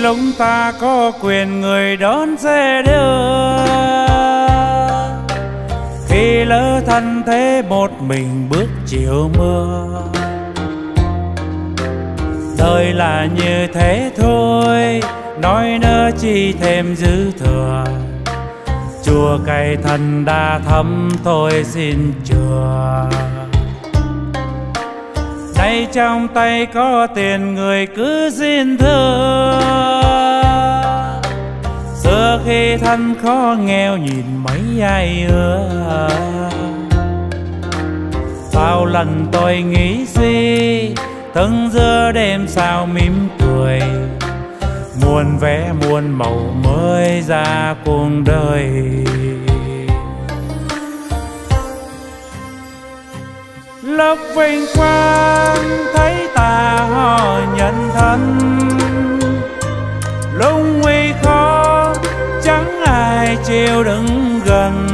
lúc ta có quyền người đón xe đưa, khi lỡ thân thế một mình bước chiều mưa. Đời là như thế thôi, nói nữa chi thêm dư thừa. Chùa cây thân đã thấm thôi xin chừa. Nay trong tay có tiền người cứ xin thưa. Xưa khi thân khó nghèo nhìn mấy ai ưa. Bao lần tôi nghĩ suy, từng giữa đêm sao mỉm cười. Muôn vẻ muôn màu mới ra cuộc đời. Lúc vinh quang thấy ta họ nhận thân, lúc nguy khó chẳng ai chịu đứng gần.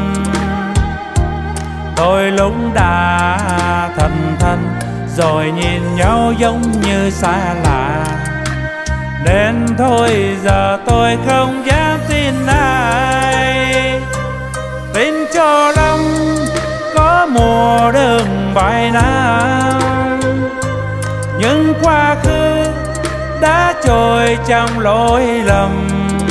Tôi lúc đã thân thân rồi nhìn nhau giống như xa lạ, nên thôi giờ tôi không dám tin ai. Tin cho lắm có mùa đường vài năm, nhưng quá khứ đã trôi trong lỗi lầm.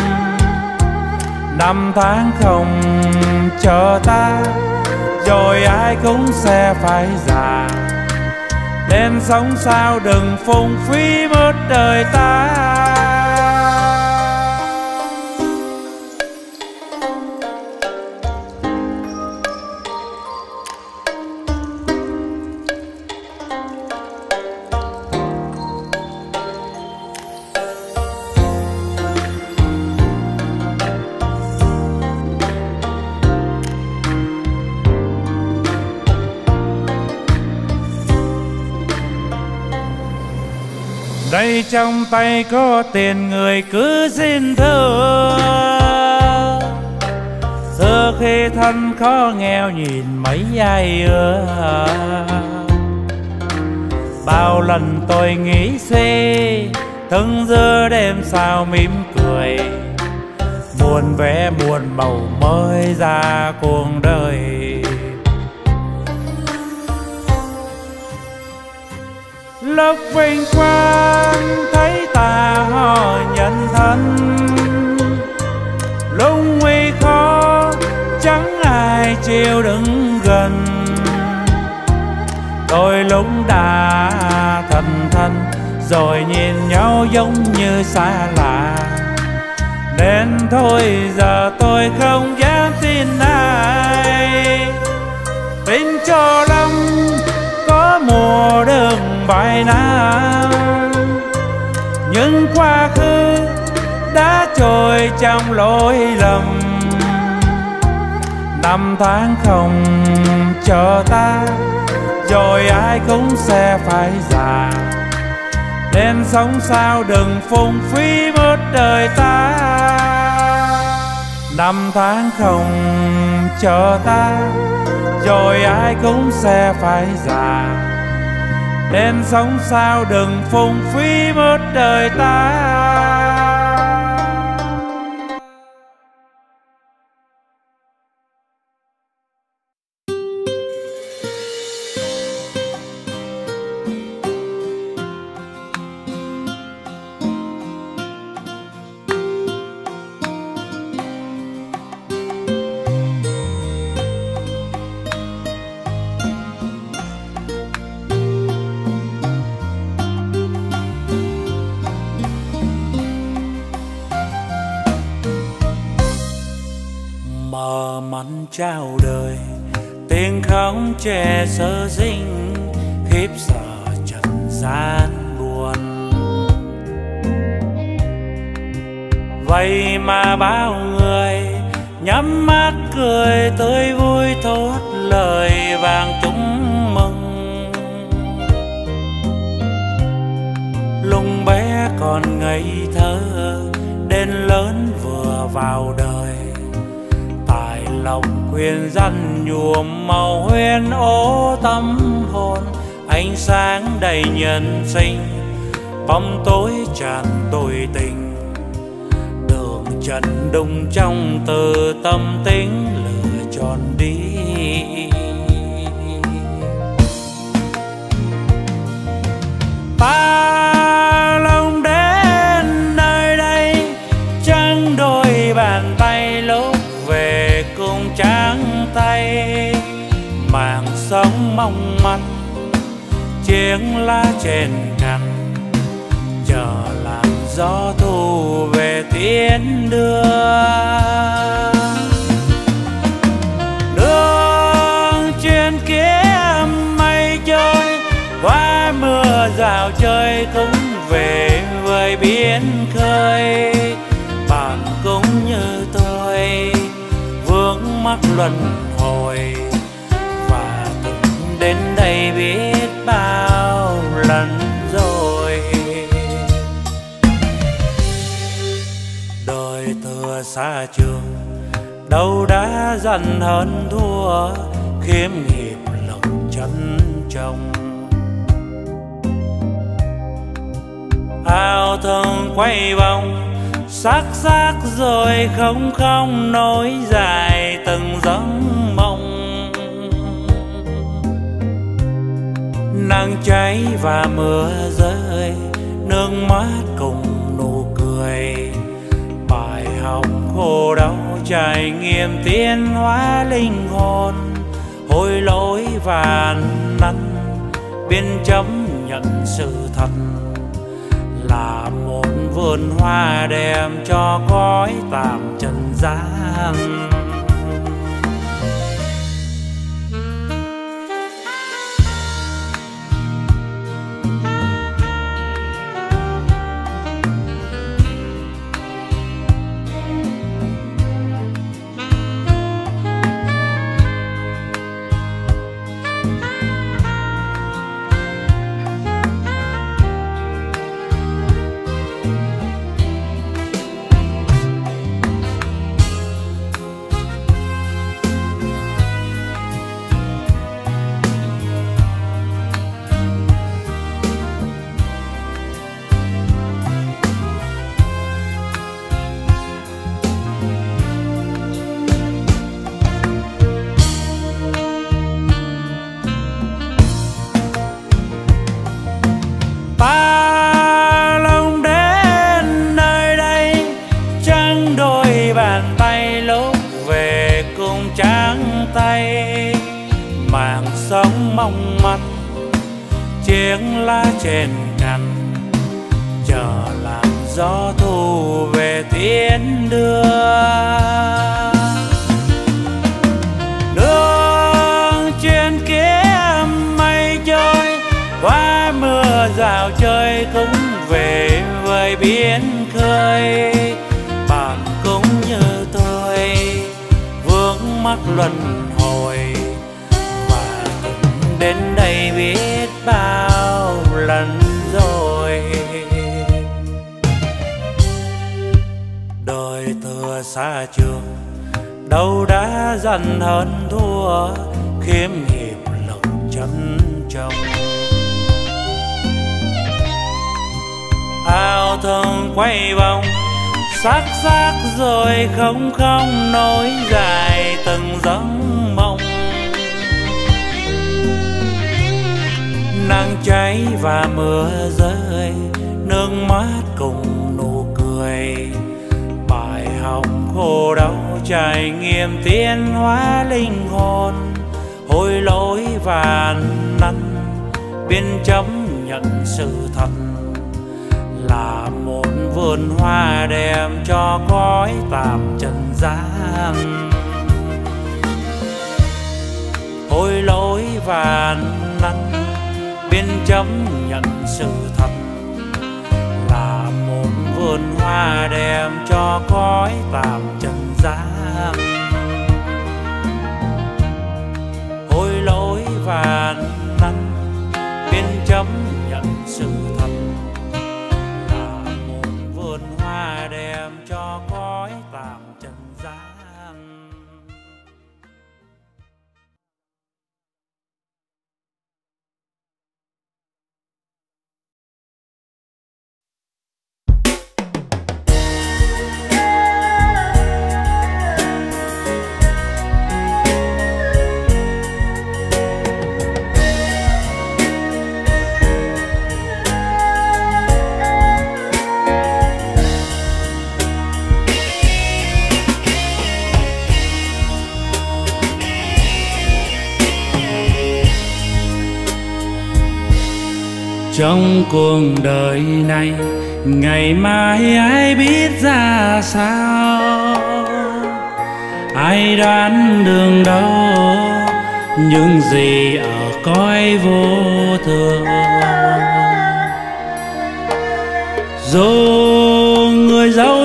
Năm tháng không chờ ta, rồi ai cũng sẽ phải già. Nên sống sao đừng phung phí mất đời ta. Đây trong tay có tiền người cứ xin thưa. Xưa khi thân khó nghèo nhìn mấy ai ưa. Bao lần tôi nghĩ suy, từng giữa đêm sao mỉm cười. Muôn vẻ muôn màu mới ra cuộc đời. Lúc vinh quang thấy ta họ nhận thân, lúc nguy khó chẳng ai chịu đứng gần. Tôi lúc đã thân thân rồi nhìn nhau giống như xa lạ, nên thôi giờ tôi không dám tin ai. Tin cho lắm có mùa đường vài năm, nhưng quá khứ đã trôi trong lỗi lầm. Năm tháng không chờ ta, rồi ai cũng sẽ phải già. Nên sống sao đừng phung phí mất đời ta. Năm tháng không chờ ta, rồi ai cũng sẽ phải già. Nên sống sao đừng phung phí mất đời ta. Mở mắt chào đời, tiếng khóc trẻ sơ sinh, khiếp sợ trần gian buồn. Vậy mà bao người nhắm mắt cười tươi vui thốt lời vàng chúc mừng. Lúc bé còn ngây thơ đến lớn vừa vào đời, lòng khuyên răn nhuộm màu huyên ố tâm hồn. Ánh sáng đầy nhân sinh, bóng tối tràn tôi tình. trận đụng trong từ tâm tính lựa chọn đi. Ta lòng đến nơi đây trắng đôi bàn tay, lúc về cùng trắng tay màng sống mong manh chiếc lá trên cành, chờ làn gió thu về tiến đưa. Đường trên kia mây trôi qua mưa rào chơi cũng về với biển khơi. Bạn cũng như tôi vướng mắc luân hồi và từng đến đây biết bao lần rồi. Đời thừa xa trường đâu đã dần hơn thua, khiếm hiệp lòng chân trọng. Áo thương quay vòng sắc sắc rồi không không nối dài từng giấc mộng. Nắng cháy và mưa rơi, nước mắt cùng nụ cười. Bài học khổ đau trải nghiệm tiến hóa linh hồn. Hối lỗi và năn biết chấp nhận sự thật, là một vườn hoa đem cho cõi tạm trần gian. Ta lòng đến nơi đây trắng đôi bàn tay, lúc về cùng trắng tay màng sống mong manh chiếc lá trên cành, chờ làn gió thu về tiến đưa. Đường trên kia mây trôi qua mưa rào chơi cũng về với biển khơi. Bạn cũng như tôi vướng mắc luân hồi và từng đến đây biết bao lần rồi. Đời thừa xa trường đâu đã dần hơn thua, khiếm hiệp lòng chân trọng. Áo thương quay vòng sắc sắc rồi không không nối dài từng giấc mộng. Nắng cháy và mưa rơi, nước mắt cùng nụ cười. Bài học khổ đau trải nghiệm tiến hóa linh hồn. Hối lỗi và năn biết chấp nhận sự thật, là một vườn hoa đem cho cõi tạm trần gian. Hối lỗi và năn biết chấp nhận sự thật, là một vườn hoa đem cho cõi tạm trần gian. Hối lỗi và năn biết chấp nhận sự thật, là một vườn hoa đem cho cõi tạm trần gian. Trong cuộc đời này ngày mai ai biết ra sao, ai đoán đường đâu những gì ở cõi vô thường. Dù người giàu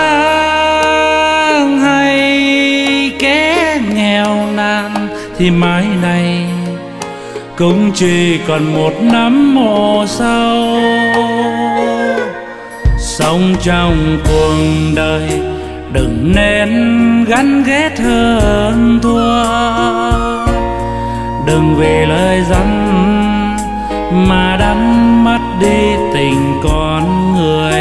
sang hay kẻ nghèo nàn thì mai này cũng chỉ còn một nắm mồ sâu. Sống trong cuộc đời đừng nên gắn ghét hơn thua, đừng vì lời dẫn mà đánh mất đi tình con người.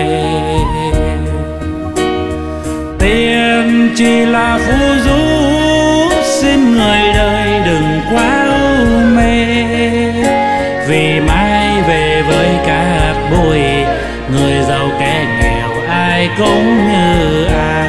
Tiền chỉ là phù du, xin người đời đừng quá u mê, vì mai về với cát bụi, người giàu kẻ nghèo ai cũng như ai.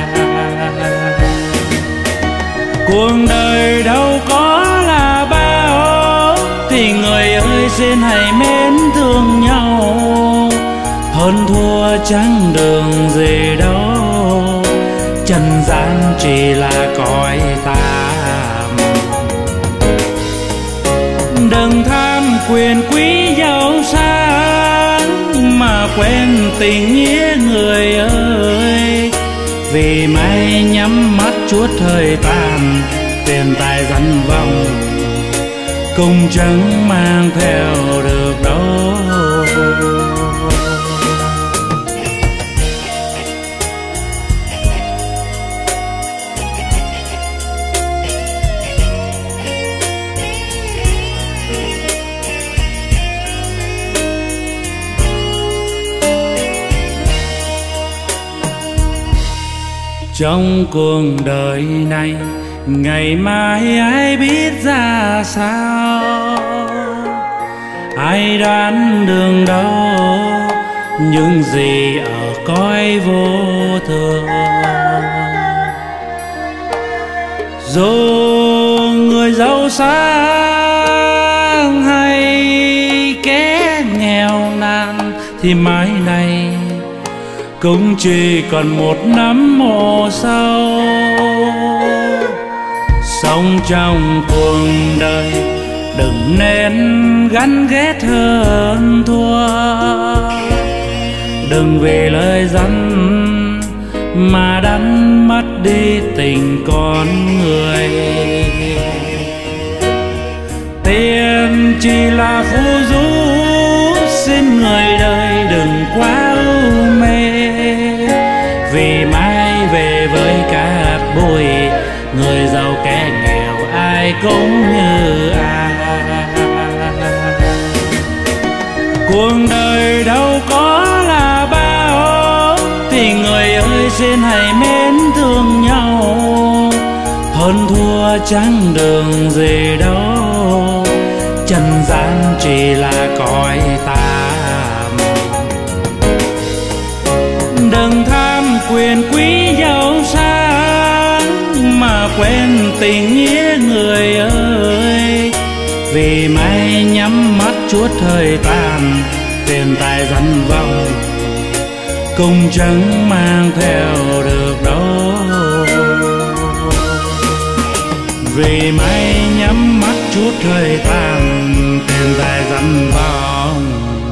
Cuộc đời đâu có là bao, thì người ơi xin hãy mến thương nhau, hơn thua chẳng đường gì đâu, trần gian chỉ là cõi tạm. Đừng tham quyền quý giàu sang mà quên tình nghĩa người ơi, vì mai nhắm mắt chuốt thời tàn, tiền tài danh vọng cũng chẳng mang theo được đâu. Trong cuộc đời này ngày mai ai biết ra sao, ai đoán đường đâu những gì ở cõi vô thường. Dù người giàu sang hay kẻ nghèo nàn thì mai này cũng chỉ còn một nắm mồ sâu. Sống trong cuộc đời đừng nên gắn ghét hơn thua, đừng vì lời dẫn mà đánh mất đi tình con người. Tiền chỉ là phù du, xin người đời đừng quá u mê, vì mai về với cát bụi, người giàu kẻ nghèo ai cũng như ai. Cuộc đời đâu có là bao, thì người ơi xin hãy mến thương nhau, hơn thua chẳng đường gì đâu, trần gian chỉ là cõi tạm. Đừng tham quyền quý giàu sang mà quên tình nghĩa người ơi, vì mai nhắm mắt chuốt thời tàn, tiền tài danh vọng cũng chẳng mang theo được đâu. Vì mai nhắm mắt chút thời tàn, tiền tài danh vọng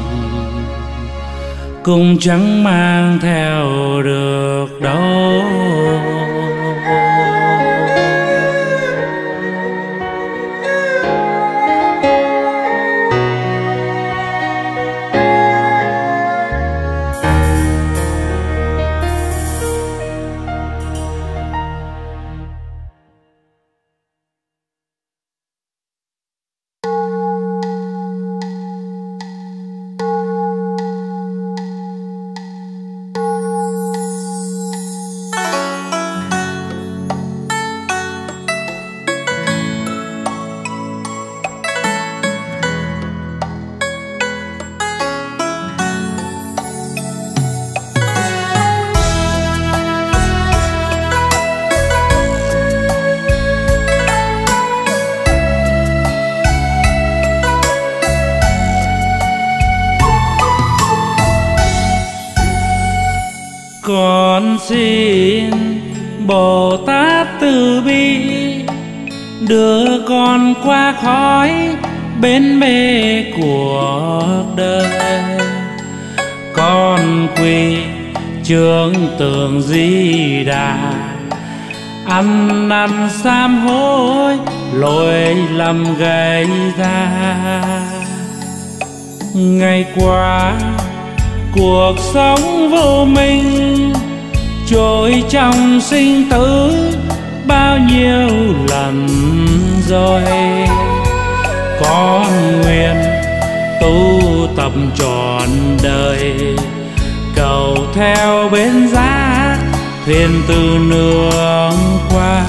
cũng chẳng mang theo được đâu. xin Bồ Tát từ bi đưa con qua khói bến bê cuộc đời. Con quỳ trước tượng Di Đà, ăn năn sám hối lỗi lầm gây ra. Ngày qua cuộc sống vô minh, trôi trong sinh tử bao nhiêu lần rồi. Con nguyện tu tập trọn đời, cầu theo bến giá thuyền từ nương qua.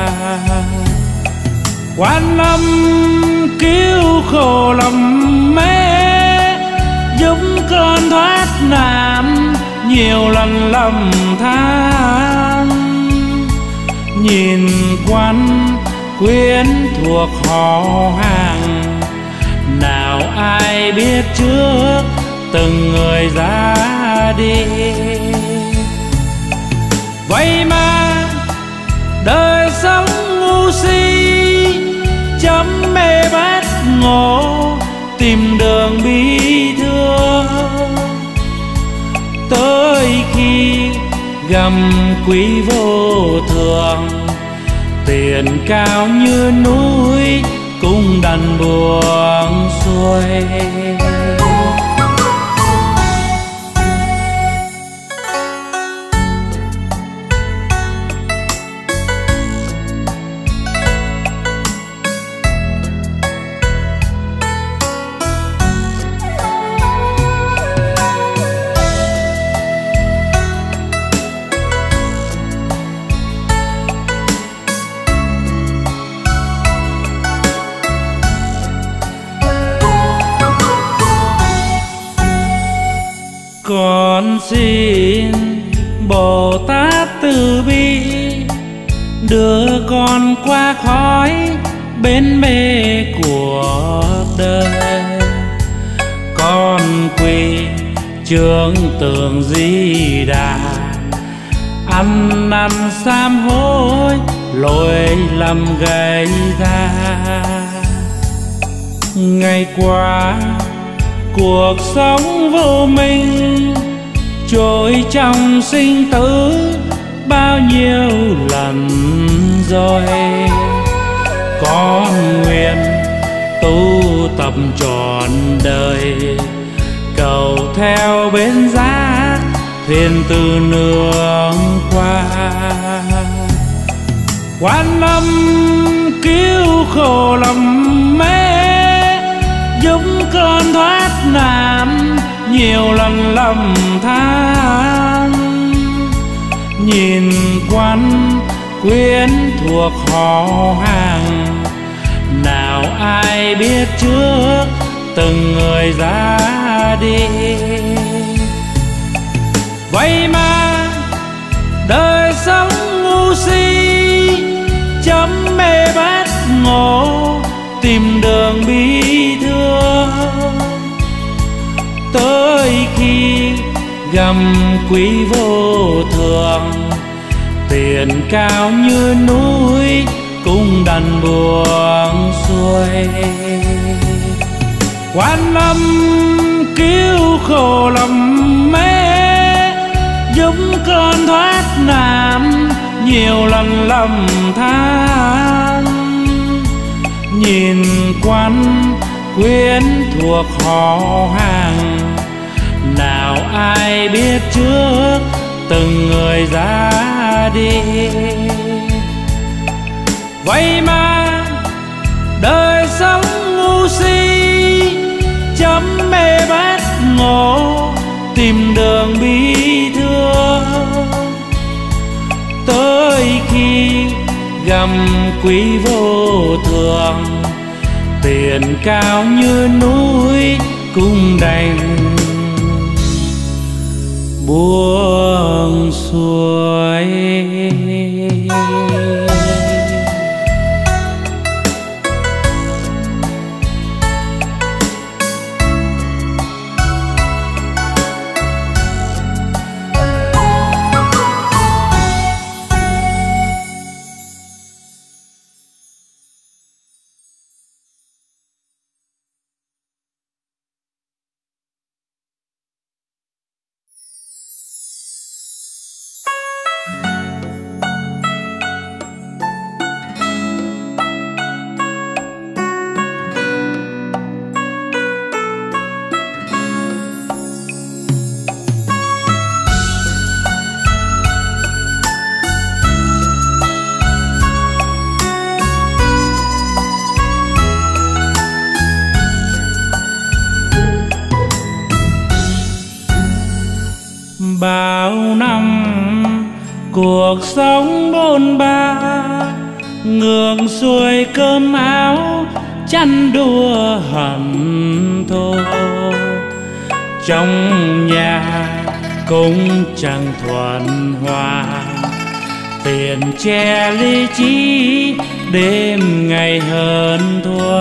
Quan Âm cứu khổ lầm mê, giúp con thoát nạn nhiều lần lầm than. Nhìn Quan quyến thuộc họ hàng, nào ai biết trước từng người ra đi. Vậy mà đời sống ngu si, chấm mê bát ngộ tìm đường bi thương. Tới khi gầm quý vô thường, tiền cao như núi cũng đành buông xuôi. Con xin Bồ Tát từ bi đưa con qua khói bến bê cuộc đời. Con quỳ trước tượng Di Đà, ăn năn sám hối lỗi lầm gây ra. Ngày qua cuộc sống vô minh, trôi trong sinh tử bao nhiêu lần rồi. Con nguyện tu tập trọn đời, cầu theo bến giá thuyền từ nương qua. Quan Âm cứu khổ lầm mê, giúp con thoát nạn nhiều lần lầm than. Nhìn Quan quyến thuộc họ hàng, nào ai biết trước từng người ra đi. Vậy mà đời sống ngu si, chấm mê bát ngộ tìm đường bi thương. Tới khi gầm quý vô thường, tiền cao như núi cũng đành buông xuôi. Quan Âm cứu khổ lầm mê, giúp con thoát nạn nhiều lần lầm than. Nhìn Quan quyến thuộc họ hàng, nào ai biết trước từng người ra đi. Vậy mà đời sống ngu si, chấm mê bát ngộ tìm đường bi thương. Tới khi gầm quý vô thường, tiền cao như núi cũng đành buông xuôi. cuộc sống bôn ba, ngược xuôi cơm áo chăn đua hận thù. Trong nhà cũng chẳng thuận hòa, tiền che lý trí, đêm ngày hơn thua.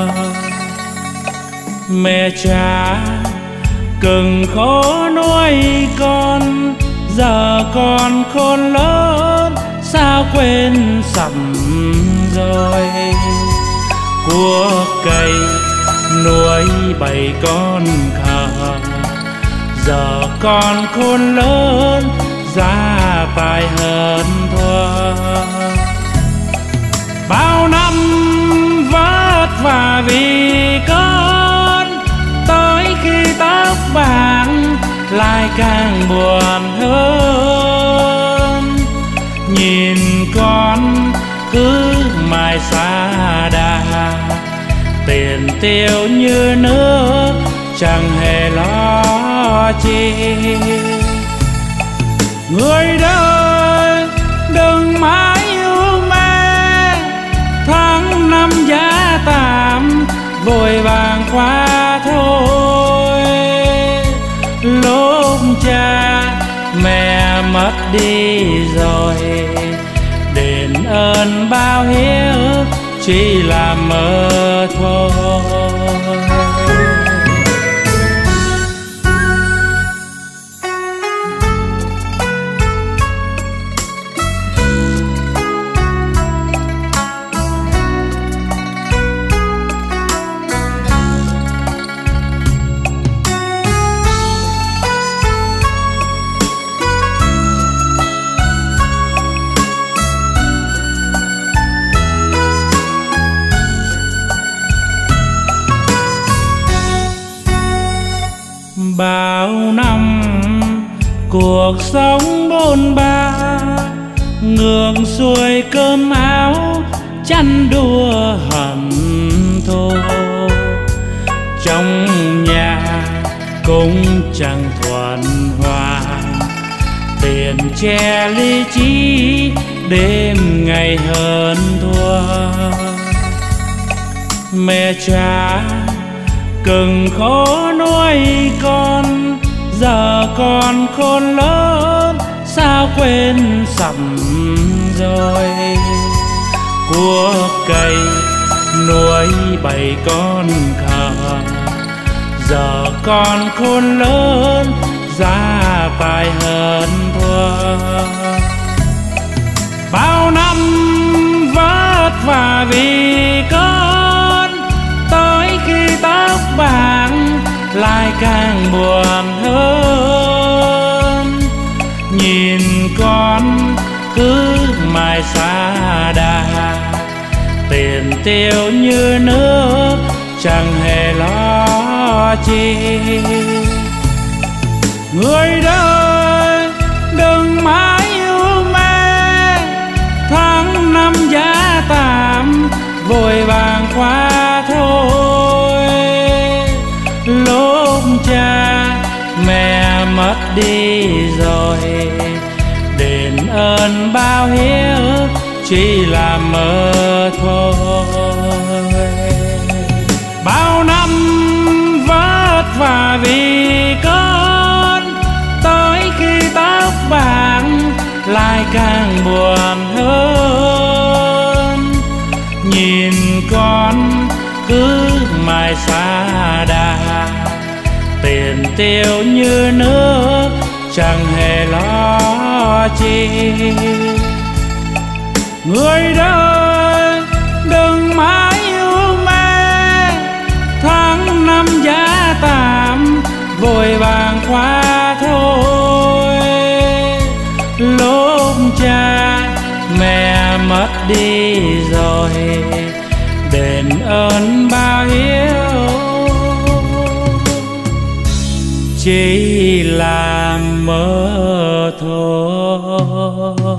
Mẹ cha cực khổ nuôi con, giờ con khôn lớn sao quên sẵn rồi. Cuộc cày nuôi bầy con khờ, giờ con khôn lớn gia tài hơn thua. Bao năm vất vả vì con, tới khi tóc vàng lại càng buồn hơn. Nhìn con cứ mãi xa đà, tiền tiêu như nước chẳng hề lo chi. Người đời đừng mãi yêu mê, tháng năm giá tạm vội vàng qua thôi. Lúc cha mẹ mất đi rồi, đền ơn bao hiếu chỉ là mơ thôi. Bao năm cuộc sống bôn ba, ngược xuôi cơm áo chăn đua hận thù. Trong nhà cũng chẳng thuận hòa, tiền che lý trí, đêm ngày hơn thua. Mẹ cha cực khổ nuôi con, giờ con khôn lớn sao quên sẵn rồi. Cuộc cày nuôi bầy con khờ, giờ con khôn lớn gia tài hơn thua. Bao năm vất vả vì con, tới khi tóc vàng lại càng buồn hơn. Nhìn con cứ mãi xa đà, tiền tiêu như nước chẳng hề lo chi. Người đời đừng mãi yêu mê, tháng năm giá tạm vội vàng qua thôi. Lúc cha mẹ mất đi rồi, đền ơn bao hiếu chỉ là mơ thôi. Bao năm vất vả vì con, tới khi tóc vàng lại càng buồn hơn. Nhìn con cứ mãi xa đà, tiền tiêu như nước chẳng hề lo chi. Người đời đừng mãi yêu mê, tháng năm giá tạm vội vàng qua thôi. Lúc cha mẹ mất đi rồi, đền ơn bao hiếu chỉ là mơ thôi.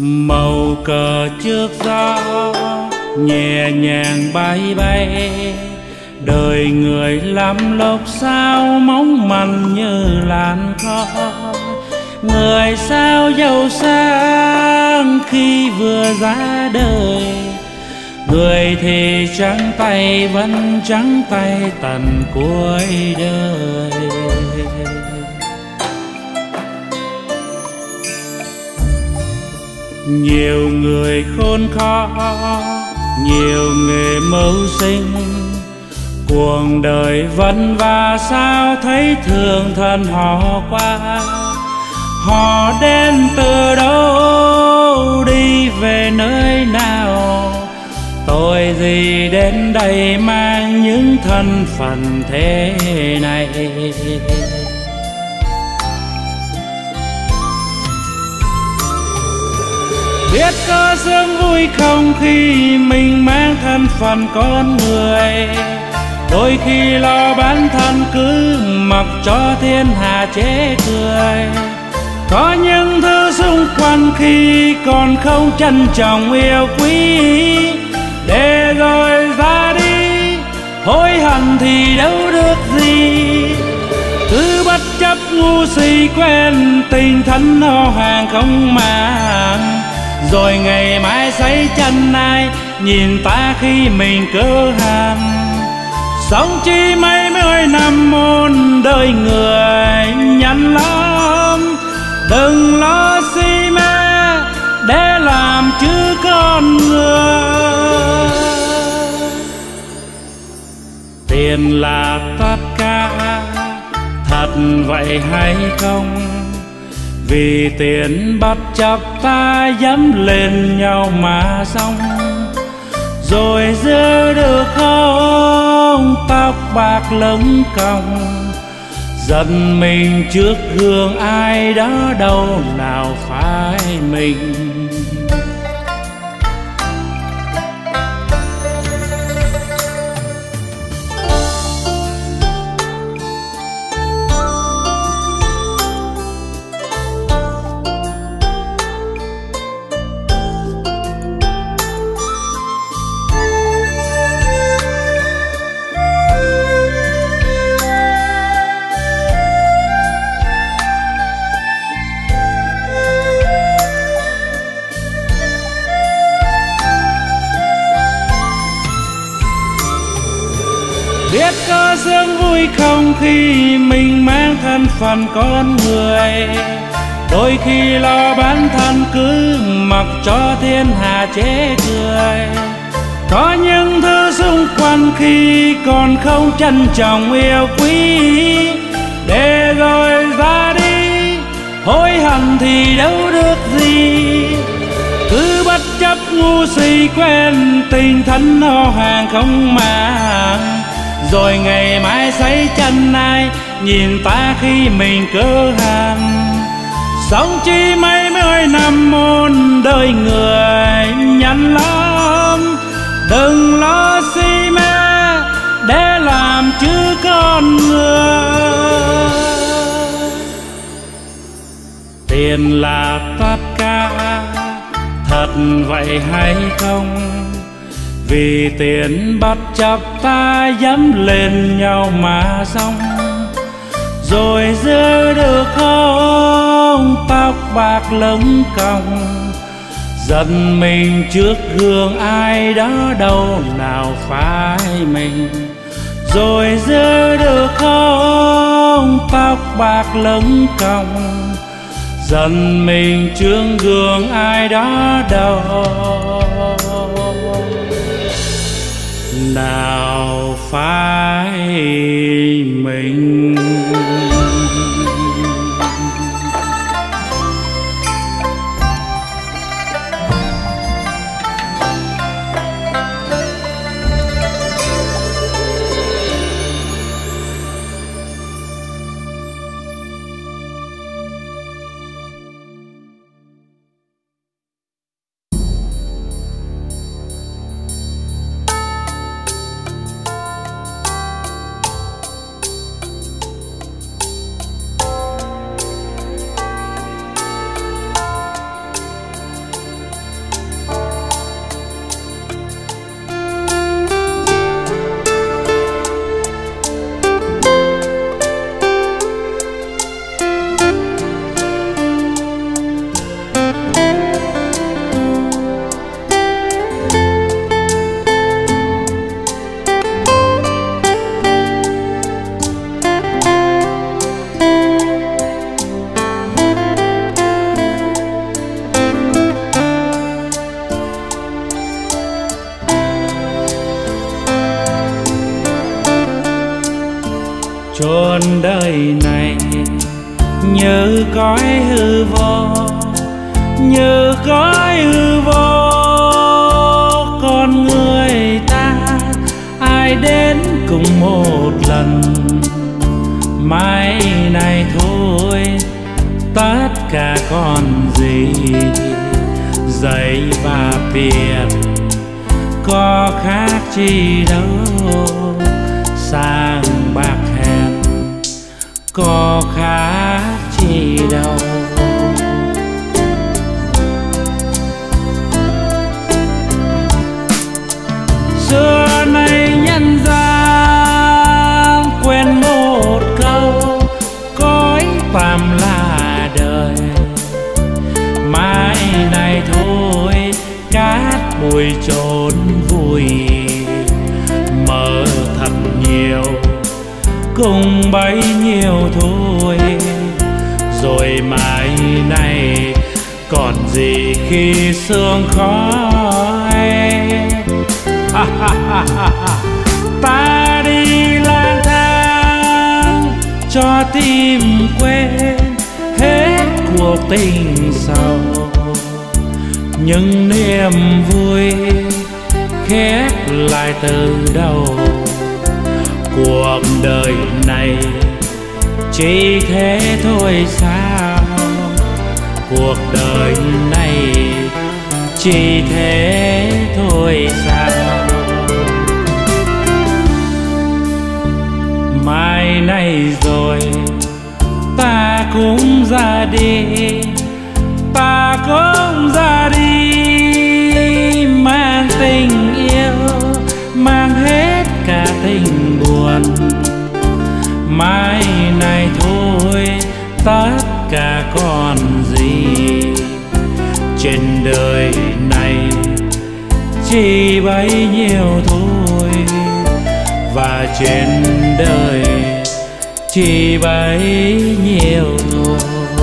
Màu cờ trước gió nhẹ nhàng bay bay, đời người lắm lúc sao mong manh như làn khói. Người sao giàu sang khi vừa ra đời, người thì trắng tay vẫn trắng tay tận cuối đời. Nhiều người khôn khó, nhiều nghề mưu sinh, cuộc đời vất vả sao thấy thường thân họ qua. Họ đến từ đâu, đi về nơi nào, tôi gì đến đây mang những thân phận thế này. Biết có sướng vui không khi mình mang thân phận con người, đôi khi lo bản thân cứ mặc cho thiên hạ chế cười. Có những thứ xung quanh khi còn không trân trọng yêu quý, để rồi ra đi hối hận thì đâu được gì. Cứ bất chấp ngu si quên tình thân ho hàng không màng, rồi ngày mai say chân ai nhìn ta khi mình cơ hàn. Sống chi mấy mươi năm muôn đời người nhằn lắm, đừng lo si mê để làm chứ con người. Tiền là tất cả, thật vậy hay không? Vì tiền bất chấp ta dám lên nhau mà xong. Rồi giữ được không tóc bạc lưng cong, giận mình trước gương ai đó đâu nào phải mình. Biết có sướng vui không khi mình mang thân phận con người, đôi khi lo bản thân cứ mặc cho thiên hạ chế cười. Có những thứ xung quanh khi còn không trân trọng yêu quý, để rồi ra đi hối hận thì đâu được gì. Cứ bất chấp ngu si quên tình thân ho hàng không màng, rồi ngày mai say chân ai nhìn ta khi mình cơ hàn. Sống chi mấy mươi năm muôn đời người nhằn lắm, đừng lo si mê để làm chứ con người. Tiền là tất cả, thật vậy hay không? Vì tiền bất chấp ta dám lên nhau mà xong. Rồi giữ được không tóc bạc lưng cong, giận mình trước gương ai đó đâu nào phải mình. Rồi giữ được không tóc bạc lưng cong, giận mình trước gương ai đó đâu nào phải mình. muôn đời này như cõi hư vô, như cõi hư vô. Con người ta ai đến cùng một lần, mai này thôi tất cả còn gì. Giấy và biển có khác chi đâu, sang bạc hèn có khác chi đâu. Xưa nay nhân gian quên một câu, cõi phàm là đời. Mai này thôi cát bụi chốn vui, mơ thật nhiều cùng bấy nhiêu thôi. Rồi mai này còn gì khi sương khói. Ta đi lang thang cho tim quên hết cuộc tình sầu, những niềm vui khép lại từ đầu. Cuộc đời này chỉ thế thôi sao, cuộc đời này chỉ thế thôi sao. Mai này rồi ta cũng ra đi, ta cũng ra đi, mang tình yêu, mang hết cả tình buồn. Mai này thôi tất cả còn gì, trên đời này chỉ bấy nhiêu thôi. Và trên đời chỉ bấy nhiêu thôi.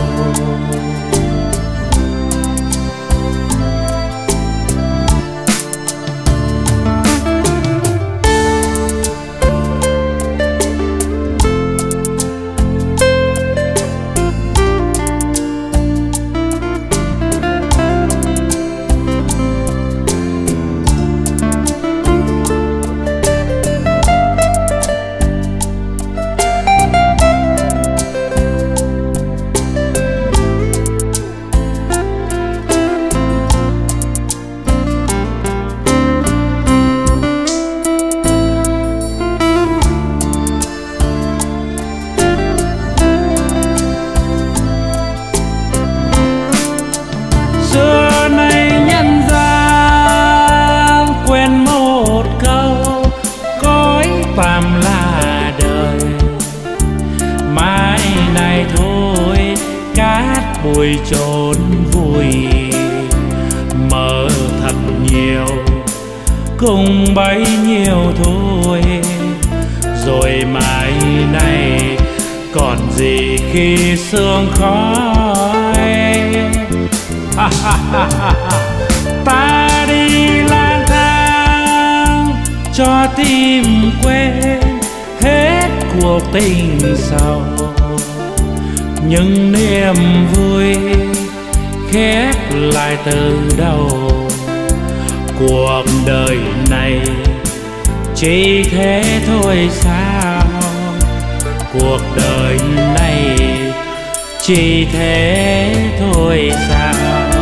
Phàm là đời, mai này thôi cát bụi chốn vui, mơ thật nhiều cùng bấy nhiêu thôi. Rồi mai này còn gì khi sương khói. Ta đi lang thang cho tim quên hết cuộc tình sầu, những niềm vui khép lại từ đầu. Cuộc đời này chỉ thế thôi sao, cuộc đời này chỉ thế thôi sao.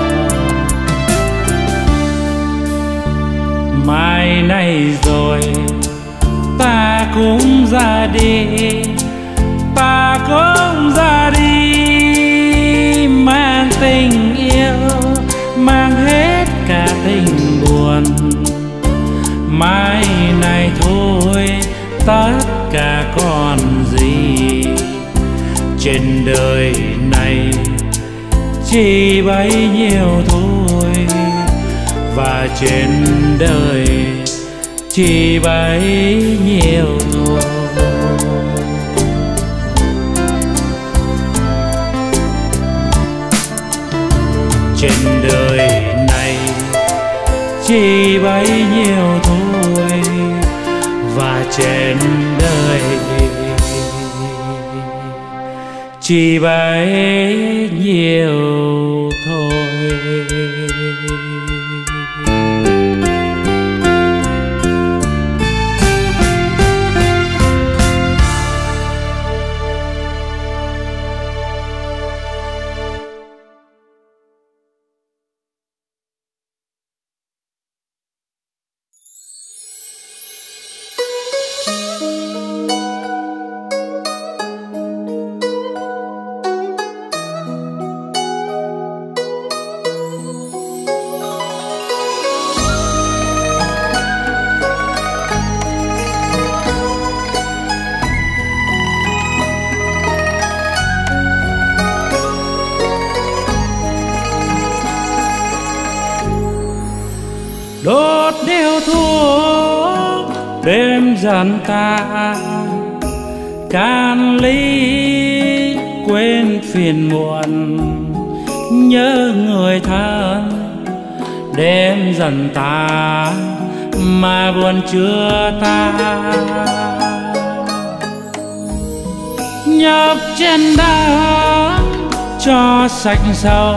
Mai này rồi ta cũng ra đi, ta cũng ra đi, mang tình yêu, mang hết cả tình buồn. Mai này thôi tất cả còn gì, trên đời này chỉ bấy nhiêu thôi. Và trên đời chỉ bấy nhiêu thôi. Trên đời này chỉ bấy nhiêu thôi. Và trên đời chỉ bấy nhiêu thôi. Đốt điếu thuốc đêm dần tàn, can ly quên phiền muộn nhớ người thân. Đêm dần tàn mà buồn chưa tan, nhấp trên đá cho sạch sầu,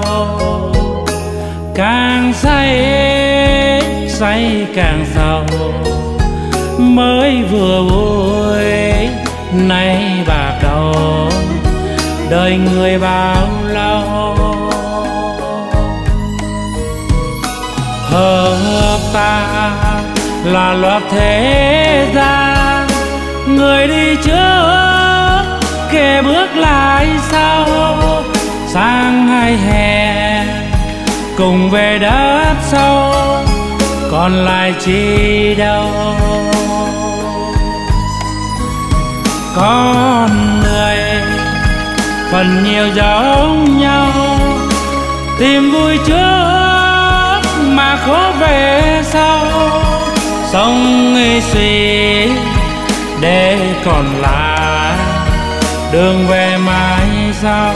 càng say say càng sầu. Mới vừa vui nay bạc đầu, đời người bao lâu. Hợp ta là luật thế gian, người đi trước kẻ bước lại sau. Sang hai hè cùng về đất sâu, còn lại chi đâu. Con người phần nhiều giống nhau, tìm vui trước mà khó về sau. Sống nghi suy để còn lại đường về mai sau.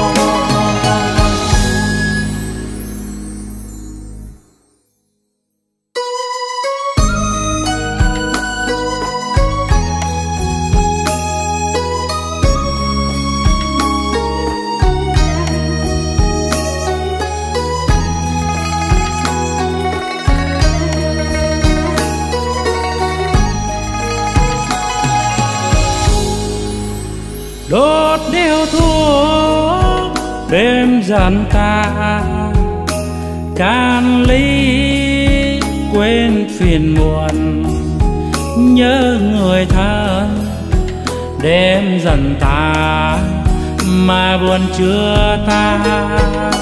Đốt điếu thuốc đêm dần tàn, can ly quên phiền muộn nhớ người thân. Đêm dần tàn mà buồn chưa tan,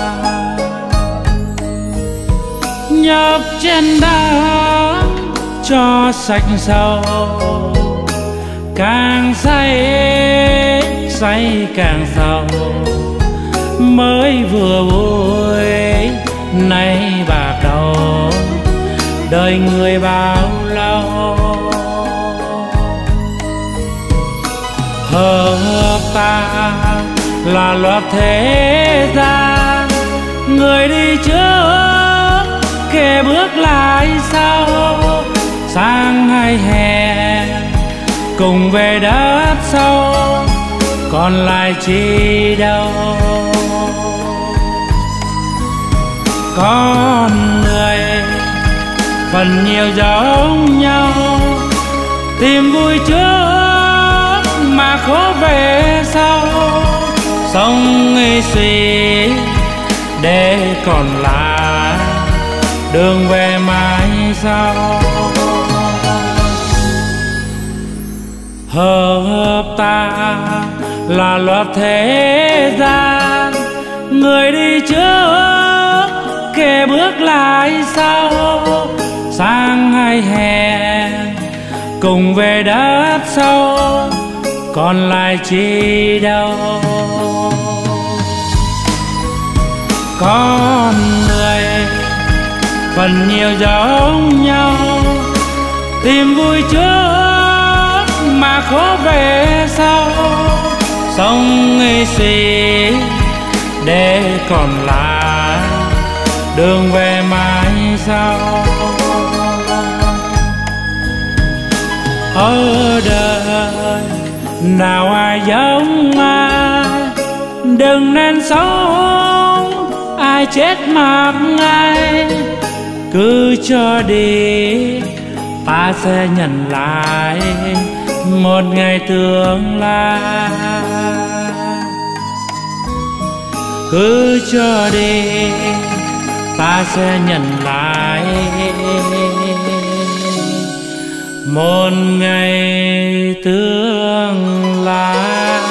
nhấp trên đá cho sạch sầu, càng say say càng sầu. Mới vừa vui nay bạc đầu, đời người bao lâu. Hợp ta là luật thế gian, người đi trước kẻ bước lại sau. Sang hai hè cùng về đất sâu, còn lại chi đâu. Con người phần nhiều giống nhau, tìm vui trước mà khó về sau. Sống nghi suy để còn lại đường về mai sau. Hợp ta là luật thế gian, người đi trước kẻ bước lại sau. Sang hai hè cùng về đất sâu, còn lại chi đâu. Con người phần nhiều giống nhau, tìm vui trước mà khó về sau. Sống nghi suy để còn lại đường về mai sau. Ở đời nào ai giống ai, đừng nên sống ai chết mặc ngay, cứ cho đi ta sẽ nhận lại một ngày tương lai. Cứ cho đi ta sẽ nhận lại một ngày tương lai.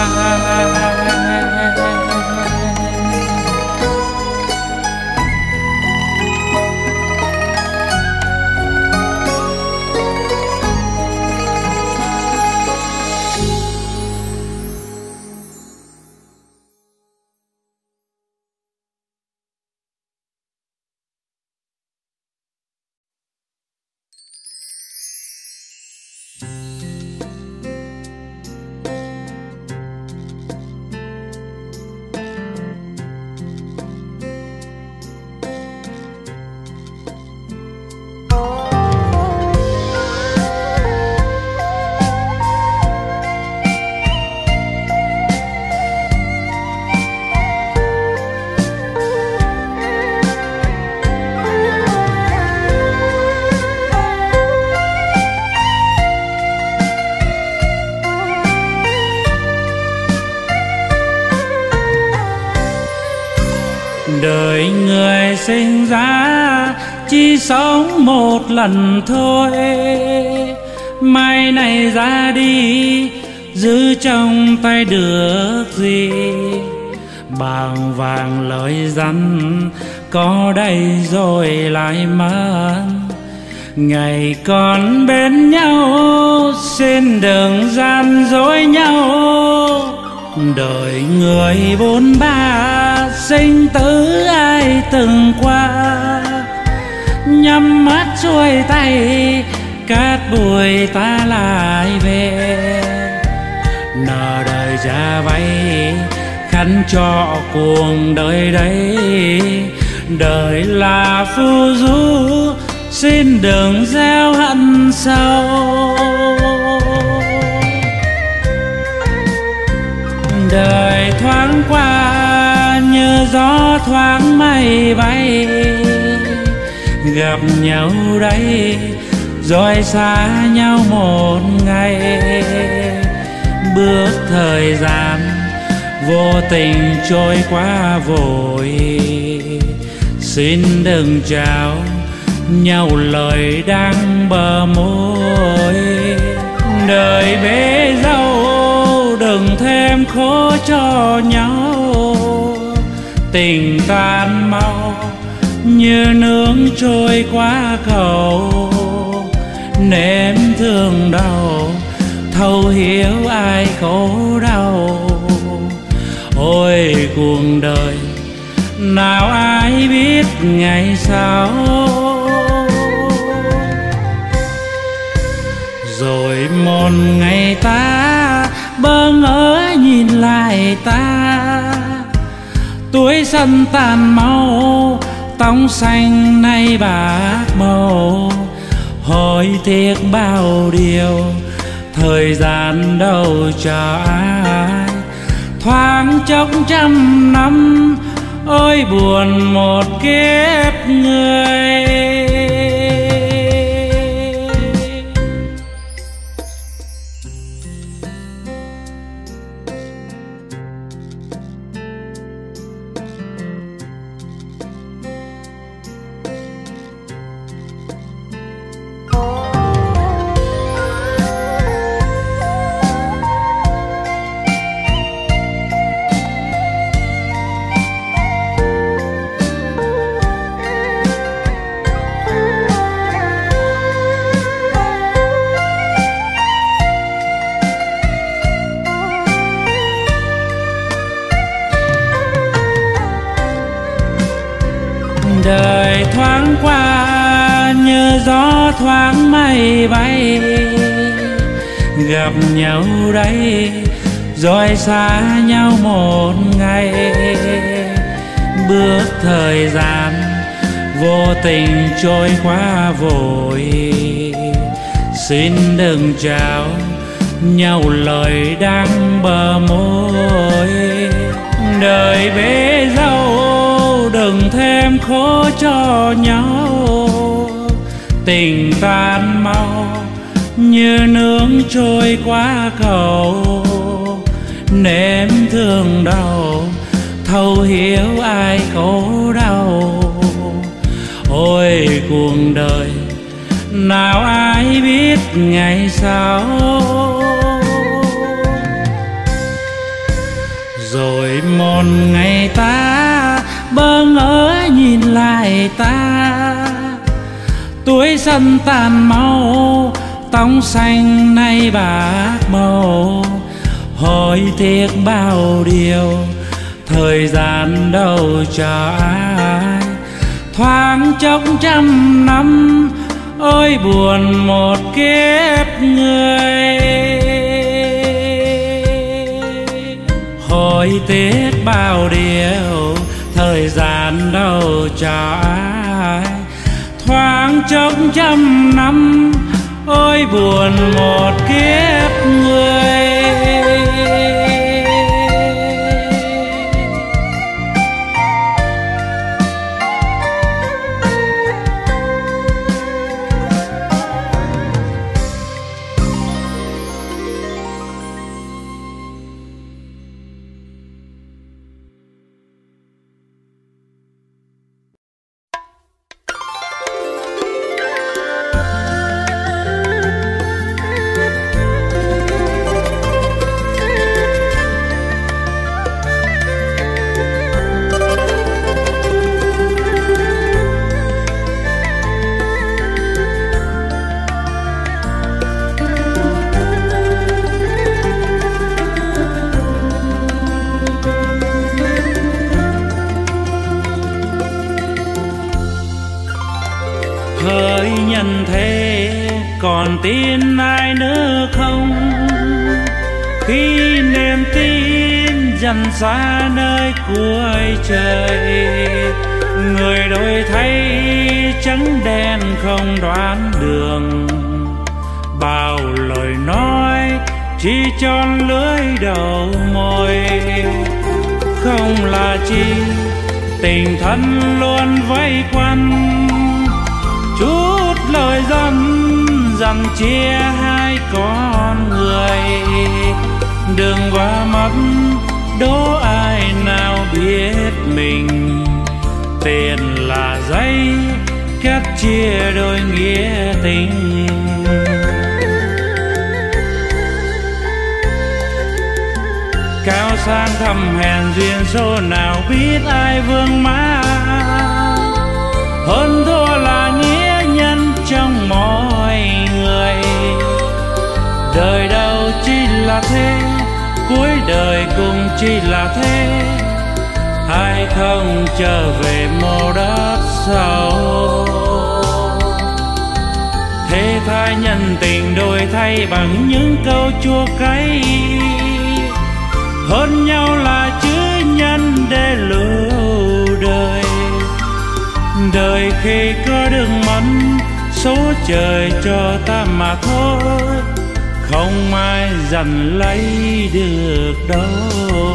Đời người sinh ra chỉ sống một lần thôi, mai này ra đi giữ trong tay được gì. Bàng vàng lời dặn có đây rồi lại mất, ngày còn bên nhau xin đừng gian dối nhau. Đời người bốn ba sinh tử ai từng qua, nhắm mắt xuôi tay cát bụi ta lại về. Nợ đời cha vay khăn cho cuộc đời đấy, đời là phù du xin đừng gieo hận sâu. Đời thoáng qua như gió thoáng mây bay, gặp nhau đây rồi xa nhau một ngày. Bước thời gian vô tình trôi qua vội, xin đừng trao nhau lời đắng bờ môi. Đời bể dâu đừng thêm khổ cho nhau, tình tan mau như nước trôi qua cầu. Nếm thương đau thấu hiểu ai khổ đau, ôi cuộc đời nào ai biết ngày sau. Rồi một ngày ta bơ ngỡ nhìn lại ta, tuổi xuân tàn mau tóc xanh nay bạc màu. Hối tiếc bao điều thời gian đâu cho ai, thoáng chốc trăm năm ôi buồn một kiếp người. Đời thoáng qua như gió thoáng mây bay, gặp nhau đây rồi xa nhau một ngày. Bước thời gian vô tình trôi qua vội, xin đừng trao nhau lời đắng bờ môi. Đời bể dâu đừng thêm khổ cho nhau, tình tan mau như nước trôi qua cầu. Nếm thương đau thấu hiểu ai khổ đau, ôi cuộc đời nào ai biết ngày sau. Rồi một ngày ta bơ ngỡ nhìn lại ta, tuổi xuân tàn mau, tóc xanh nay bạc màu. Hối tiếc bao điều, thời gian đâu cho ai. Thoáng chốc trăm năm, ôi buồn một kiếp người. Hối tiếc bao điều, thời gian đâu cho ai. Thoáng chốc trăm năm, ôi buồn một kiếp người. Hỡi nhân thế còn tin ai nữa không, khi niềm tin dần xa nơi cuối trời. Người đổi thay trắng đen không đoán đường, bao lời nói chỉ tròn lưỡi đầu môi. Không là chi tình thân luôn vây quanh, chút lời dằn chia hai con người. Đừng qua mất đố ai nào biết mình, tiền là giấy cắt chia đôi nghĩa tình. Cao sang thầm hèn duyên số nào biết ai vương má, hơn thua là nghĩa nhân trong mọi người. Đời đâu chỉ là thế, cuối đời cũng chỉ là thế, ai không trở về mồ đất sau. Thế tha nhân tình đổi thay bằng những câu chua cay, hơn nhau là chữ nhân để lưu đời. Đời khi có đừng mẫn, số trời cho ta mà thôi, không ai giành lấy được đâu.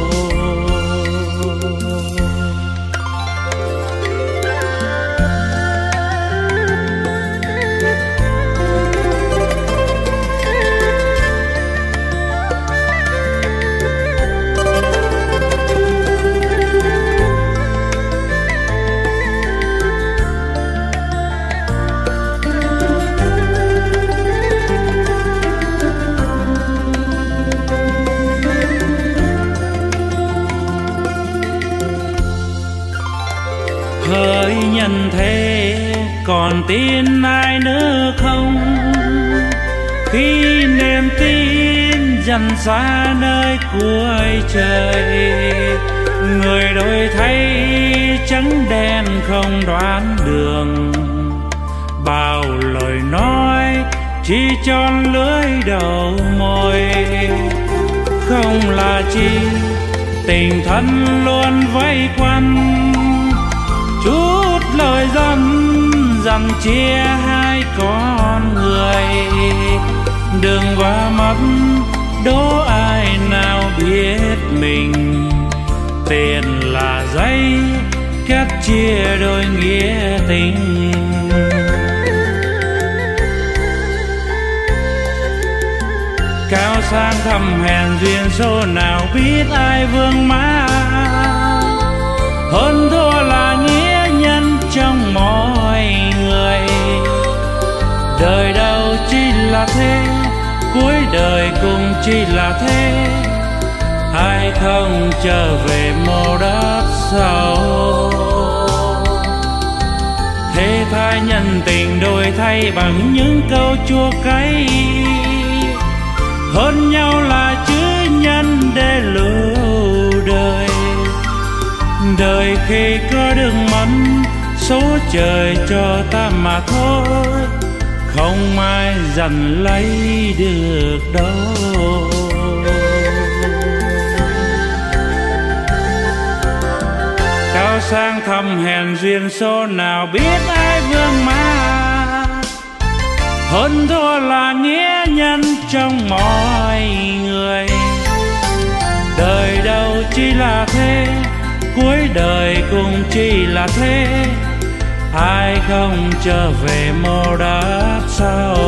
Hỡi nhân thế còn tin ai nữa không, khi niềm tin dần xa nơi cuối trời. Người đổi thay trắng đen không đoán đường, bao lời nói chỉ tròn lưỡi đầu môi. Không là chi tình thân luôn vây quanh, chút lời dằn chia hai con người. Đừng qua mất đố ai nào biết mình, tiền là giấy cắt chia đôi nghĩa tình. Cao sang thăm hèn duyên số nào biết ai vương má, hơn thua là nghĩa nhân trong mọi người. Đời đâu chỉ là thế, cuối đời cũng chỉ là thế, ai không trở về mồ đất sau. Thế tha nhân tình đổi thay bằng những câu chua cay, hơn nhau là chữ nhân để lưu đời. Đời khi có đừng mất, số trời cho ta mà thôi, không ai giành lấy được đâu. Cao sang thăm hèn duyên số nào biết ai vương má, hơn thua là nghĩa nhân trong mọi người. Đời đâu chỉ là thế, cuối đời cũng chỉ là thế, ai không trở về mồ đất sau.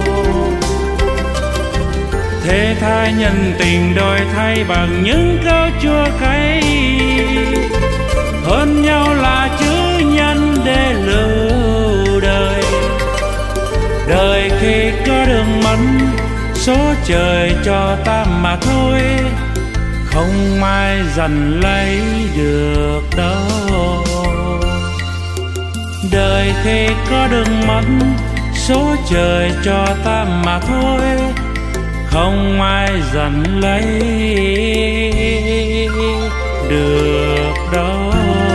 Thế tha nhân tình đổi thay bằng những câu chua cay, hơn nhau là chữ nhân để lưu đời. Đời khi có đường mất, số trời cho ta mà thôi, không ai giành lấy được đâu. Đời khi có đường mất, số trời cho ta mà thôi, không ai giành lấy được đâu.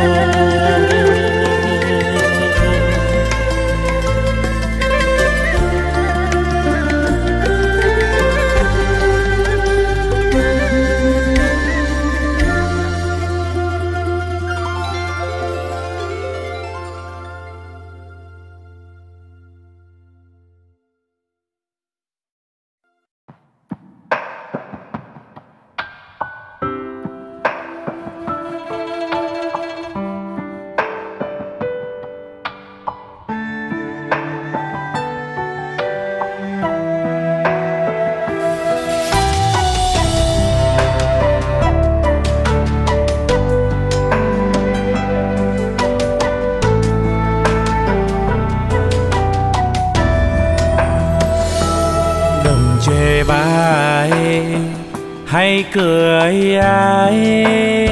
Chê bai hay cười ai,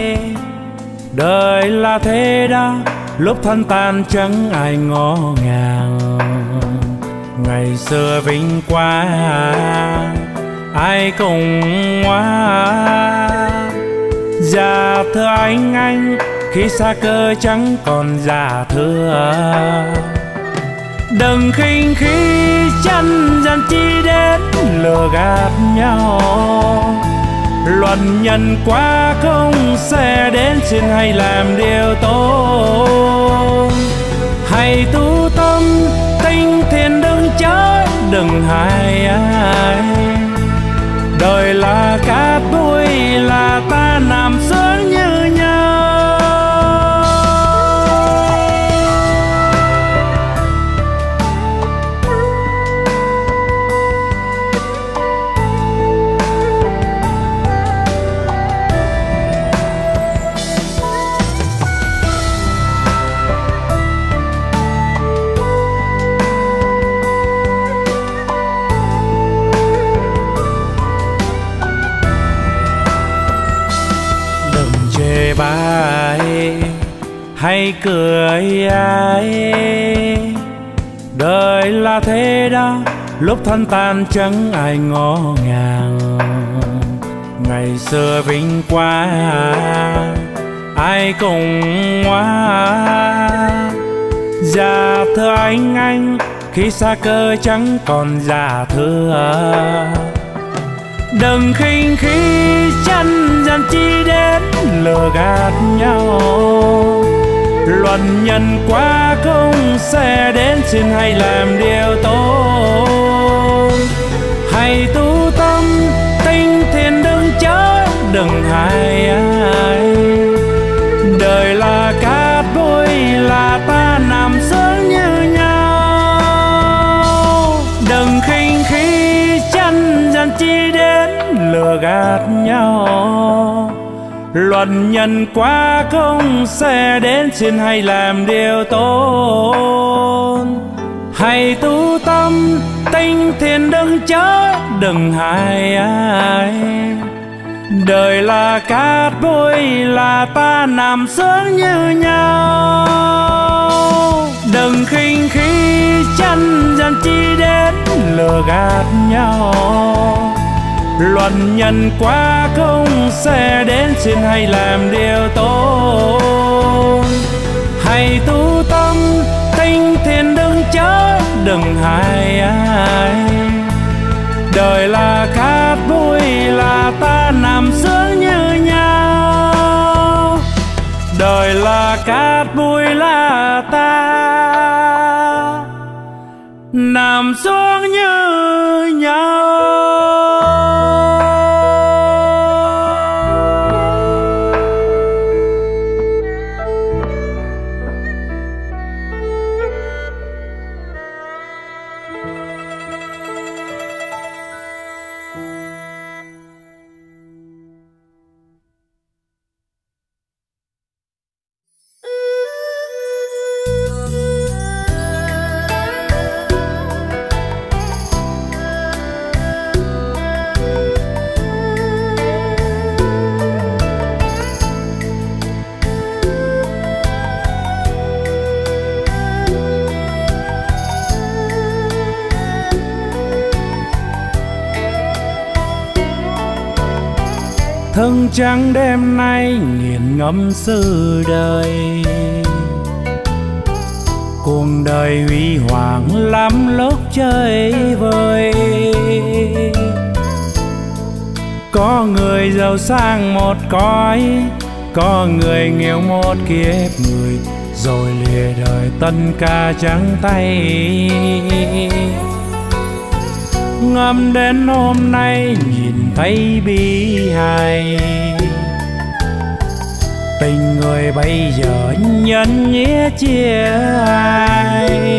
đời là thế đó, lúc thân tan chẳng ai ngó ngàng. Ngày xưa vinh qua ai cùng hoa, già thưa anh khi xa cơ chẳng còn già thưa. Đừng khinh khi chân gian chi đến lừa gạt nhau, luận nhân quá không sẽ đến, xin hãy làm điều tốt. Hãy tu tâm tinh thiền đừng chối, đừng hại ai. Đời là cát bụi là ta nằm sướng như nhau. Bai hay cười ai, đời là thế đó, lúc thân tan chẳng ai ngó ngàng. Ngày xưa vinh qua ai cùng hoa, già thưa anh khi xa cơ chẳng còn già thưa. Đừng khinh khi chân gian chi đến lừa gạt nhau, luận nhân quá không sẽ đến, xin hãy làm điều tốt. Hãy tu tâm tinh thiền đừng chối, đừng hại ai. gạt nhau. Luận nhân quá không sẽ đến xin hay làm điều tốt. Hãy tu tâm tinh thiền đừng chớ đừng hại ai. Đời là cát bụi là ta nằm sướng như nhau. Đừng khinh khi chân dân chi đến lừa gạt nhau. Luận nhân quá không sẽ đến xin hãy làm điều tốt. Hãy tu tâm tinh thiền đừng chớ đừng hại ai. Đời là cát bụi là ta nằm sướng như nhau. Đời là cát bụi là ta nằm xuống như nhau. Thân trắng đêm nay nghiền ngẫm sự đời. Cuộc đời huy hoàng lắm lúc chơi vơi. Có người giàu sang một cõi, có người nghèo một kiếp người, rồi lìa đời tất cả trắng tay. Ngâm đến hôm nay nhìn thấy bi hài. Tình người bây giờ nhân nghĩa chia ai.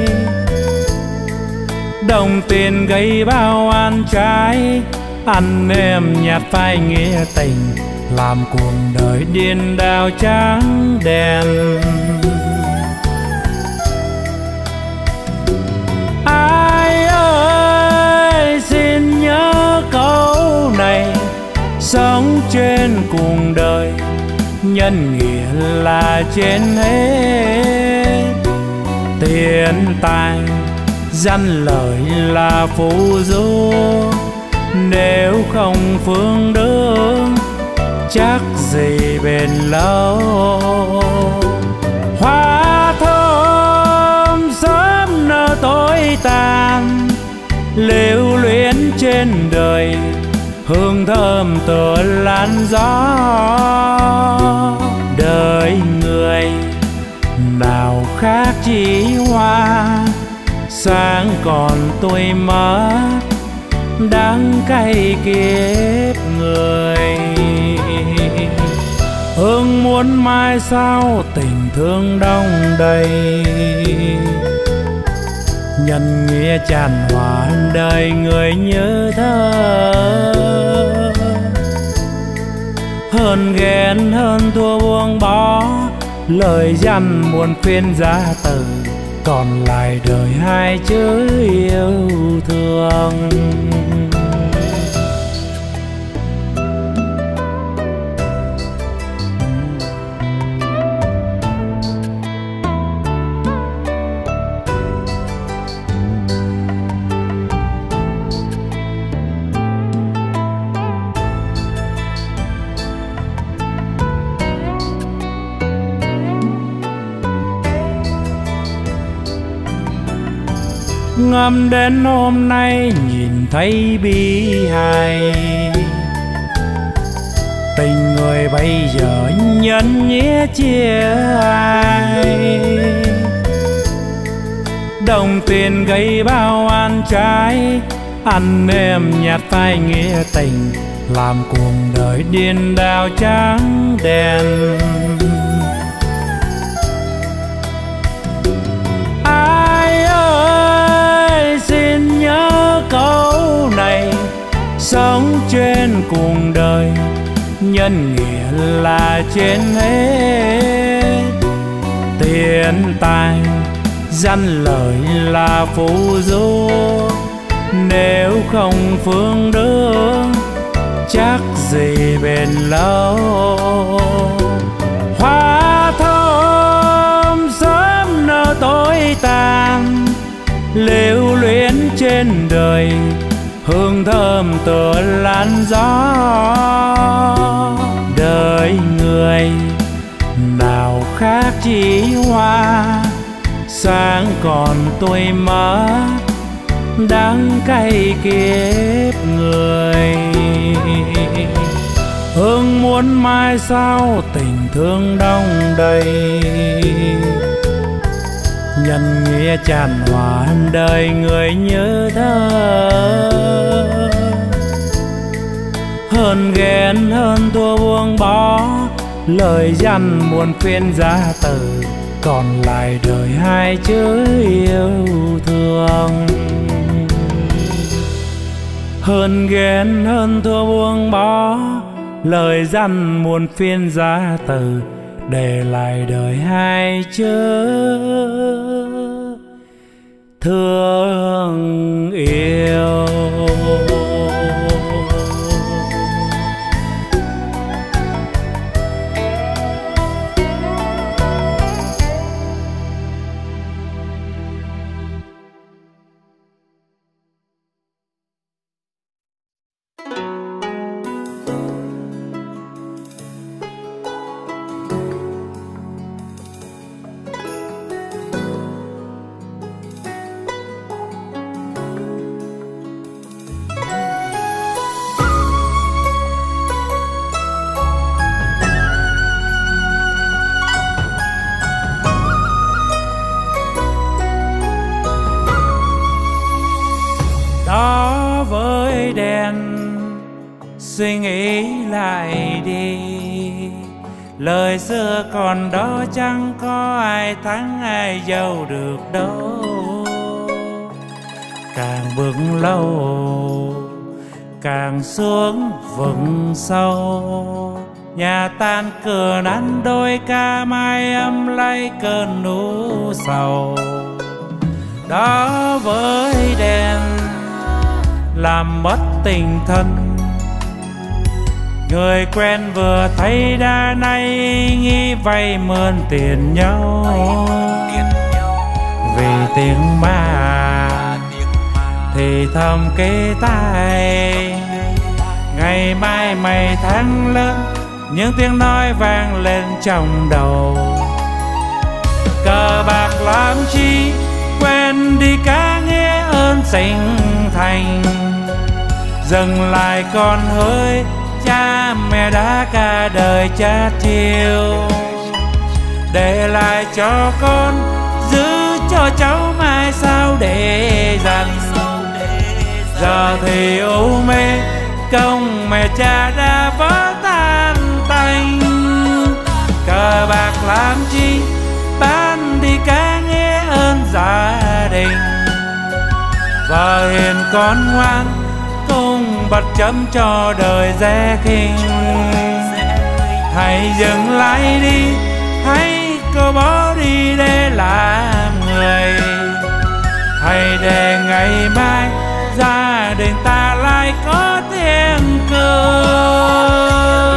Đồng tiền gây bao oan trái, anh em nhạt phai nghĩa tình, làm cuộc đời điên đảo trắng đen. Ai ơi xin nhớ câu này, sống trên cuộc đời nhân nghĩa là trên hết. Tiền tài danh lợi là phù du, nếu không phương đường chắc gì bền lâu. Hoa thơm sớm nở tối tàn, lưu luyến trên đời hương thơm tựa làn gió. Đời người nào khác chỉ hoa, sáng còn tươi mất đắng cay kiếp người. Hương muốn mai sau tình thương đong đầy, nhân nghĩa tràn hòa đời người nhớ thơ. Hơn ghen hơn thua buông bỏ, lời dằn muôn phiên giá từ, còn lại đời hai chữ yêu thương. Ngâm đến hôm nay nhìn thấy bi hài. Tình người bây giờ nhân nghĩa chia ai. Đồng tiền gây bao oan trái, anh em nhạt phai nghĩa tình, làm cuộc đời điên đảo trắng đen. Câu này sống trên trên cuộc đời, nhân nghĩa là trên hết. Tiền tài danh lợi là phù du, nếu không phương đức chắc gì bền lâu. Hoa thơm sớm nở tối tàn, lưu luyến trên đời, hương thơm tựa làn gió. Đời người nào khác chỉ hoa, sáng còn tuổi mất, đắng cay kiếp người. Hương muốn mai sau tình thương đong đầy, nhân nghĩa tràn hòa đời người nhớ thơ. Hơn ghen hơn thua buông bỏ, lời dặn muôn phiên giá từ, còn lại đời hai chữ yêu thương. Hơn ghen hơn thua buông bỏ, lời dặn muôn phiên giá từ, để lại đời hai chữ thương yêu. Đó với đèn suy nghĩ lại đi, lời xưa còn đó chẳng có ai thắng ai giàu được đâu. Càng bước lâu càng xuống vực sâu, nhà tan cửa nắn đôi ca mai âm lấy cơn nũ sầu. Đó với đèn làm mất tình thân, người quen vừa thấy đã nay nghĩ vay mượn tiền nhau. Vì tiếng ma thì thầm kế tai, ngày mai mày tháng lớn, những tiếng nói vang lên trong đầu. Cờ bạc làm chi quên đi cả nghĩa ơn sinh thành, dừng lại con hỡi cha mẹ đã cả đời chát chiêu. Để lại cho con giữ cho cháu mai sau để dành, giờ thì u mê công mẹ cha đã vỡ tan tành. Cờ bạc làm chi bán đi cả nghĩa ơn gia đình, vợ hiền con ngoan cùng bật chấm cho đời dè khinh. Hãy dừng lại đi, hãy cô bỏ đi để làm người, hãy để ngày mai gia đình ta lại có tiếng cười.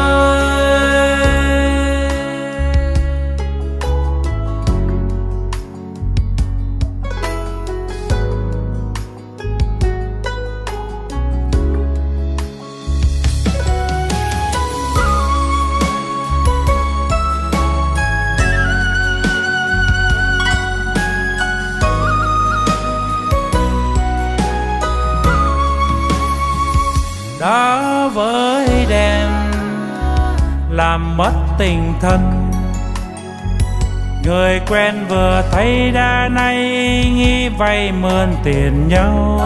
Đó với đèn làm mất tình thân, người quen vừa thấy đã nay nghĩ vay mượn tiền nhau.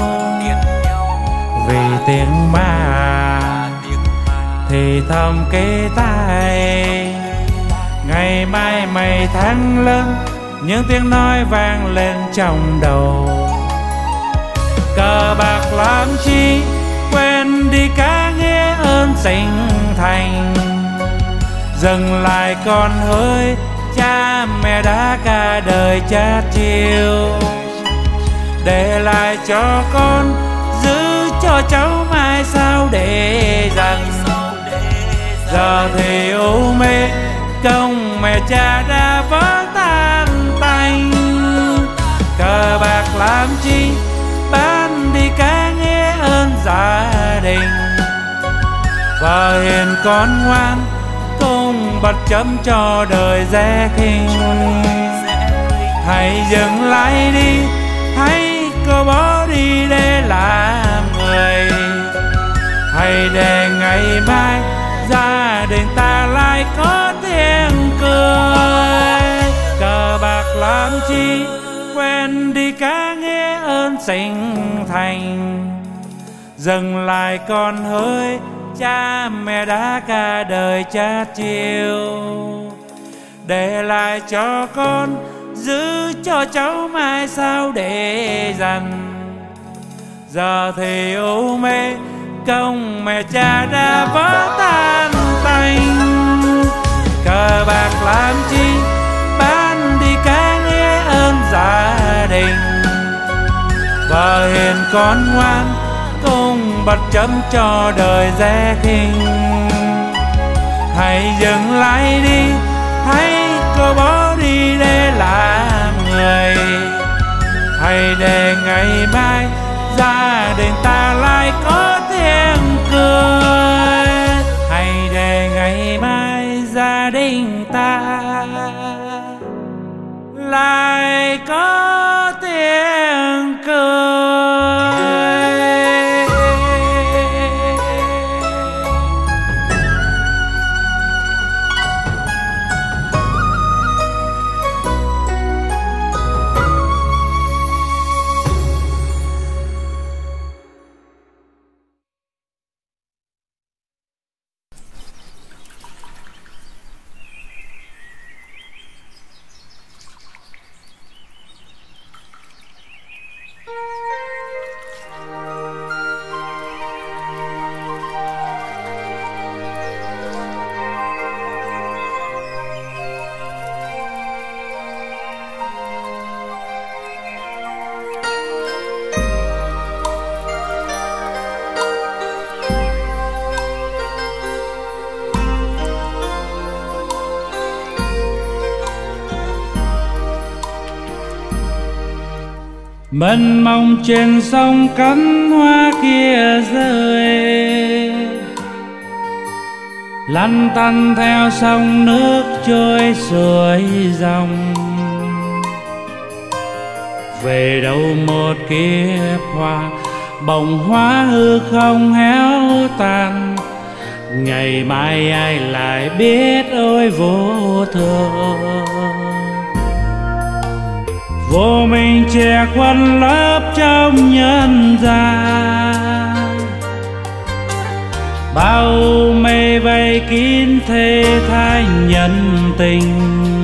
Vì tiếng ma thì thầm kế tai, ngày mai mày tháng lớn, những tiếng nói vang lên trong đầu. Cờ bạc làm chi quên đi cả nghĩa ơn sinh thành. Dừng lại con hỡi, cha mẹ đã cả đời chát chiêu, để lại cho con, giữ cho cháu mai sau để dành. Giờ thì u mê công mẹ cha đã vỡ tan tành. Cờ bạc làm chi, bán đi cả nghĩa ơn gia đình. Vợ hiền con ngoan, cùng bật chấm cho đời dè khinh. Hãy dừng lại đi, hãy cô bỏ đi để làm người. Hãy để ngày mai gia đình ta lại có tiếng cười. Cờ bạc làm chi, quên đi cả nghĩa ơn sinh thành. Dừng lại con hỡi, cha mẹ đã cả đời chát chiêu, để lại cho con, giữ cho cháu mai sau để dành. Giờ thì u mê công mẹ cha đã vỡ tan tành. Cờ bạc làm chi, bán đi cả nghĩa ơn gia đình. Vợ hiền con ngoan, cùng bật chấm cho đời dè khinh. Hãy dừng lại đi, hãy cô bỏ đi để làm người. Hãy để ngày mai gia đình ta lại có tiếng cười. Hãy để ngày mai gia đình ta lại có tiếng cười. Mênh mông trên sông cánh hoa kia rơi, lăn tăn theo sông nước trôi suối dòng. Về đâu một kiếp hoa, bông hoa hư không héo tàn. Ngày mai ai lại biết ôi vô thường. Vô mình che khuất lấp trong nhân gian, bao mây vây kín thê thai nhân tình.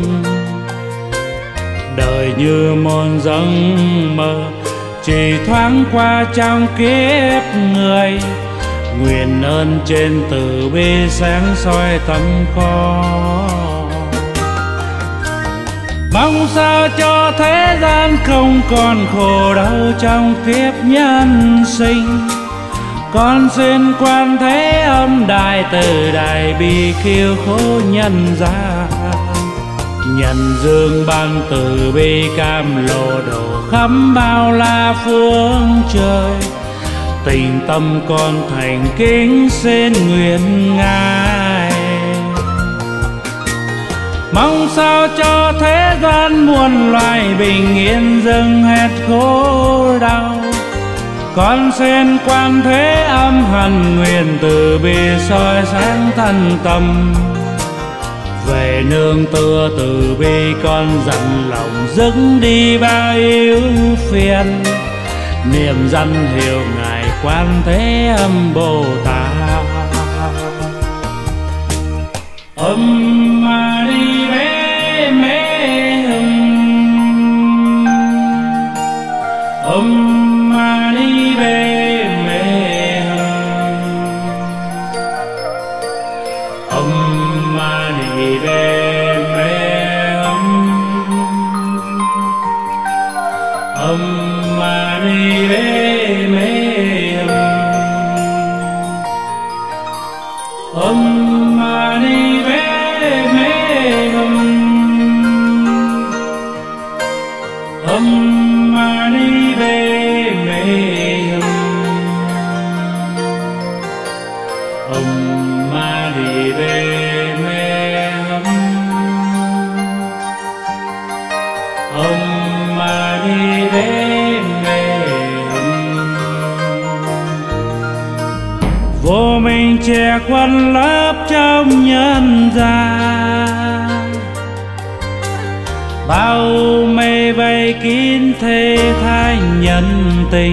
Đời như một giấc mơ chỉ thoáng qua trong kiếp người. Nguyện ơn trên từ bi sáng soi tâm con. Mong sao cho thế gian không còn khổ đau trong kiếp nhân sinh. Con xin Quan Thế Âm Đại Từ Đại Bi khiêu khổ nhân gian. Nhân dương ban từ bi cam lộ độ khắp bao la phương trời. Tình tâm con thành kính xin nguyện Ngài. Mong sao cho thế gian muôn loài bình yên dừng hết khổ đau. Con xin Quan Thế Âm hằng nguyện từ bi soi sáng thân tâm. Về nương tựa từ bi con dặn lòng dứt đi bao ưu phiền. Niệm danh hiệu Ngài Quan Thế Âm Bồ Tát. Mani Padme Hum Mani Padme Hum đi về mê mà đi về mê mà đi về mê mà đi về mê mà đi về mê mà đi về mê vô minh che khuất lấp trong nhân gian, bao mây vây kín thế thái nhân tình.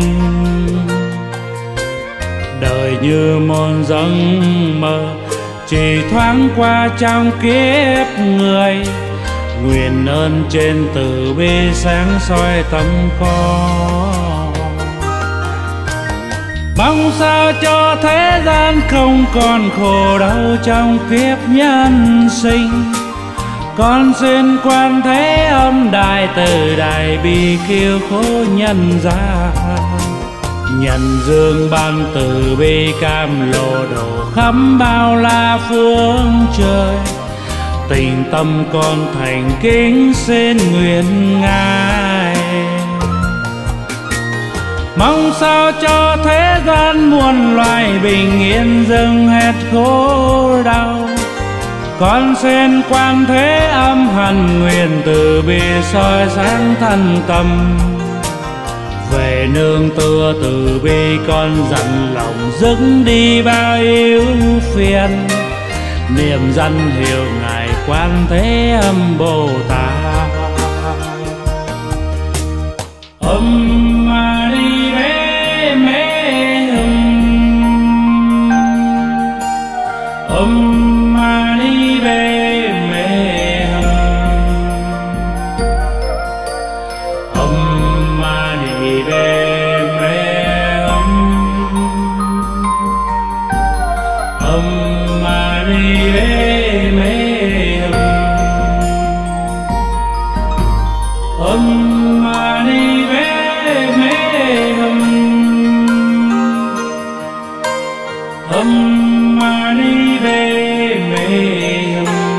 Đời như một giấc mơ chỉ thoáng qua trong kiếp người, nguyện ơn trên từ bi sáng soi tâm con. Mong sao cho thế gian không còn khổ đau trong kiếp nhân sinh. Con xin Quan Thế Âm Đại Từ Đại Bi kêu khổ nhân gian, nhân dương ban từ bi cam lộ độ khắp bao la phương trời. Tình tâm con thành kính xin nguyện Ngài, mong sao cho thế gian muôn loài bình yên dừng hết khổ đau. Con xin Quan Thế Âm hằng nguyện từ bi soi sáng thân tâm. Về nương tựa từ bi con dặn lòng dứt đi bao ưu phiền, niệm danh hiệu Ngài Quan Thế Âm Bồ Tát. Mà đi về mê mà đi về mê mà đi về mê mà đi về mê mà đi về mê mà đi về mê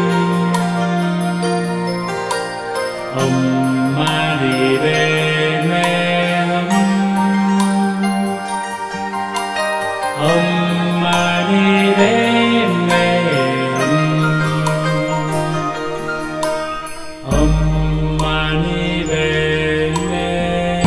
mà đi về mê mà đi về mê mà đi về mê.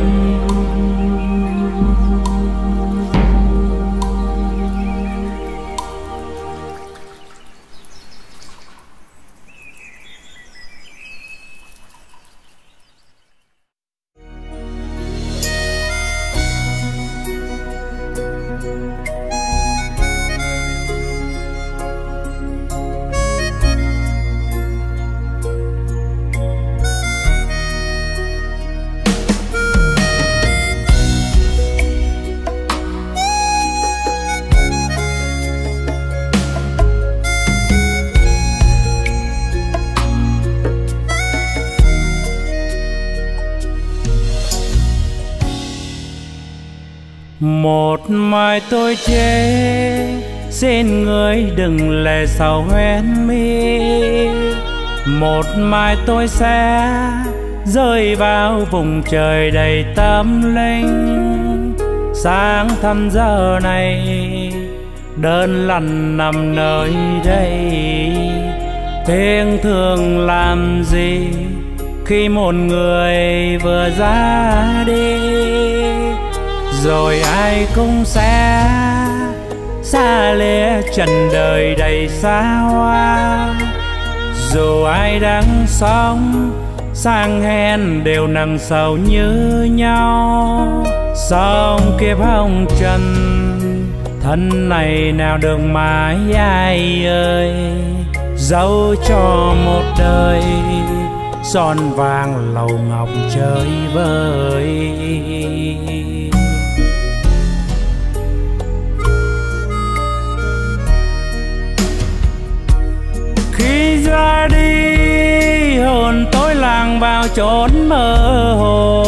Một mai tôi chê xin người đừng lệ sầu hoen mi. Một mai tôi sẽ rơi vào vùng trời đầy tâm linh. Sáng thăm giờ này đơn lăn nằm nơi đây, thiên thường làm gì khi một người vừa ra đi. Rồi ai cũng sẽ xa lìa trần đời đầy xa hoa. Dù ai đang sống sang hèn đều nặng sầu như nhau. Song kiếp hồng trần thân này nào được mãi ai ơi. Dẫu cho một đời son vàng lầu ngọc chơi vơi. Khi ra đi hồn tôi làng vào chốn mơ hồ,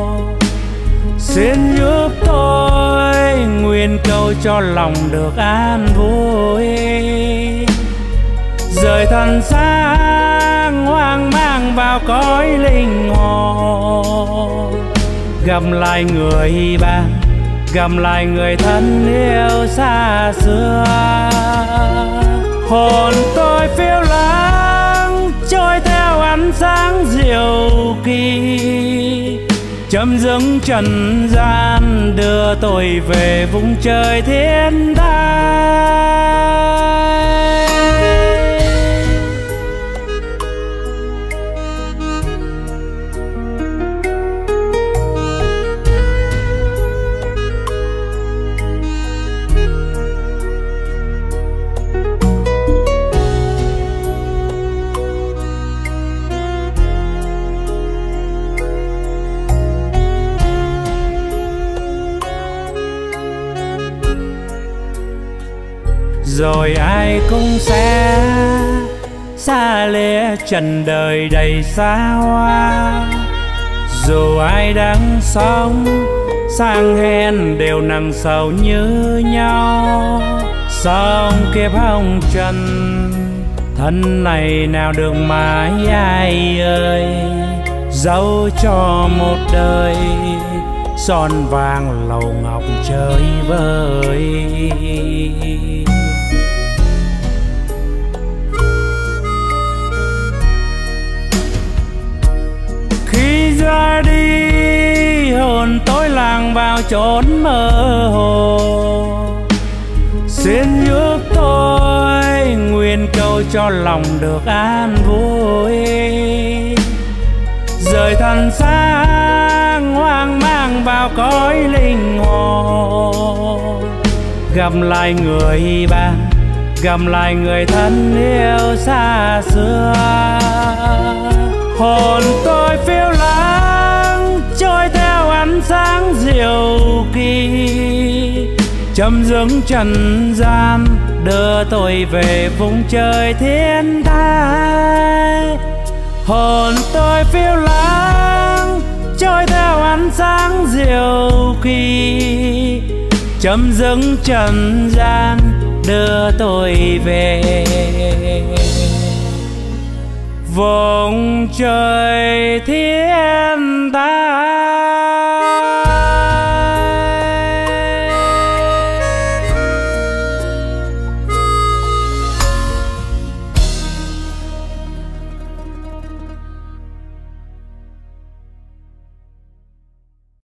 xin giúp tôi nguyện cầu cho lòng được an vui, rời thân xác hoang mang vào cõi linh hồn, gặp lại người bạn, gặp lại người thân yêu xa xưa. Hồn tôi phiêu lãng trôi theo ánh sáng diệu kỳ, chấm dứt trần gian đưa tôi về vùng trời thiên đàng. Rồi ai cũng sẽ xa lìa trần đời đầy xa hoa, dù ai đang sống sang hèn đều nặng sầu như nhau. Sống kiếp hồng trần thân này nào được mãi ai ơi, dẫu cho một đời son vàng lầu ngọc chơi vơi. Ra đi hồn tôi làng vào chốn mơ hồ, xin giúp tôi nguyện cầu cho lòng được an vui, rời thân xác hoang mang vào cõi linh hồn, gặp lại người bạn, gặp lại người thân yêu xa xưa. Hồn tôi phiêu lãng trôi theo ánh sáng diệu kỳ, chấm dứt trần gian đưa tôi về vùng trời thiên đàng. Hồn tôi phiêu lãng trôi theo ánh sáng diệu kỳ, chấm dứt trần gian đưa tôi về vùng trời thiên đàng.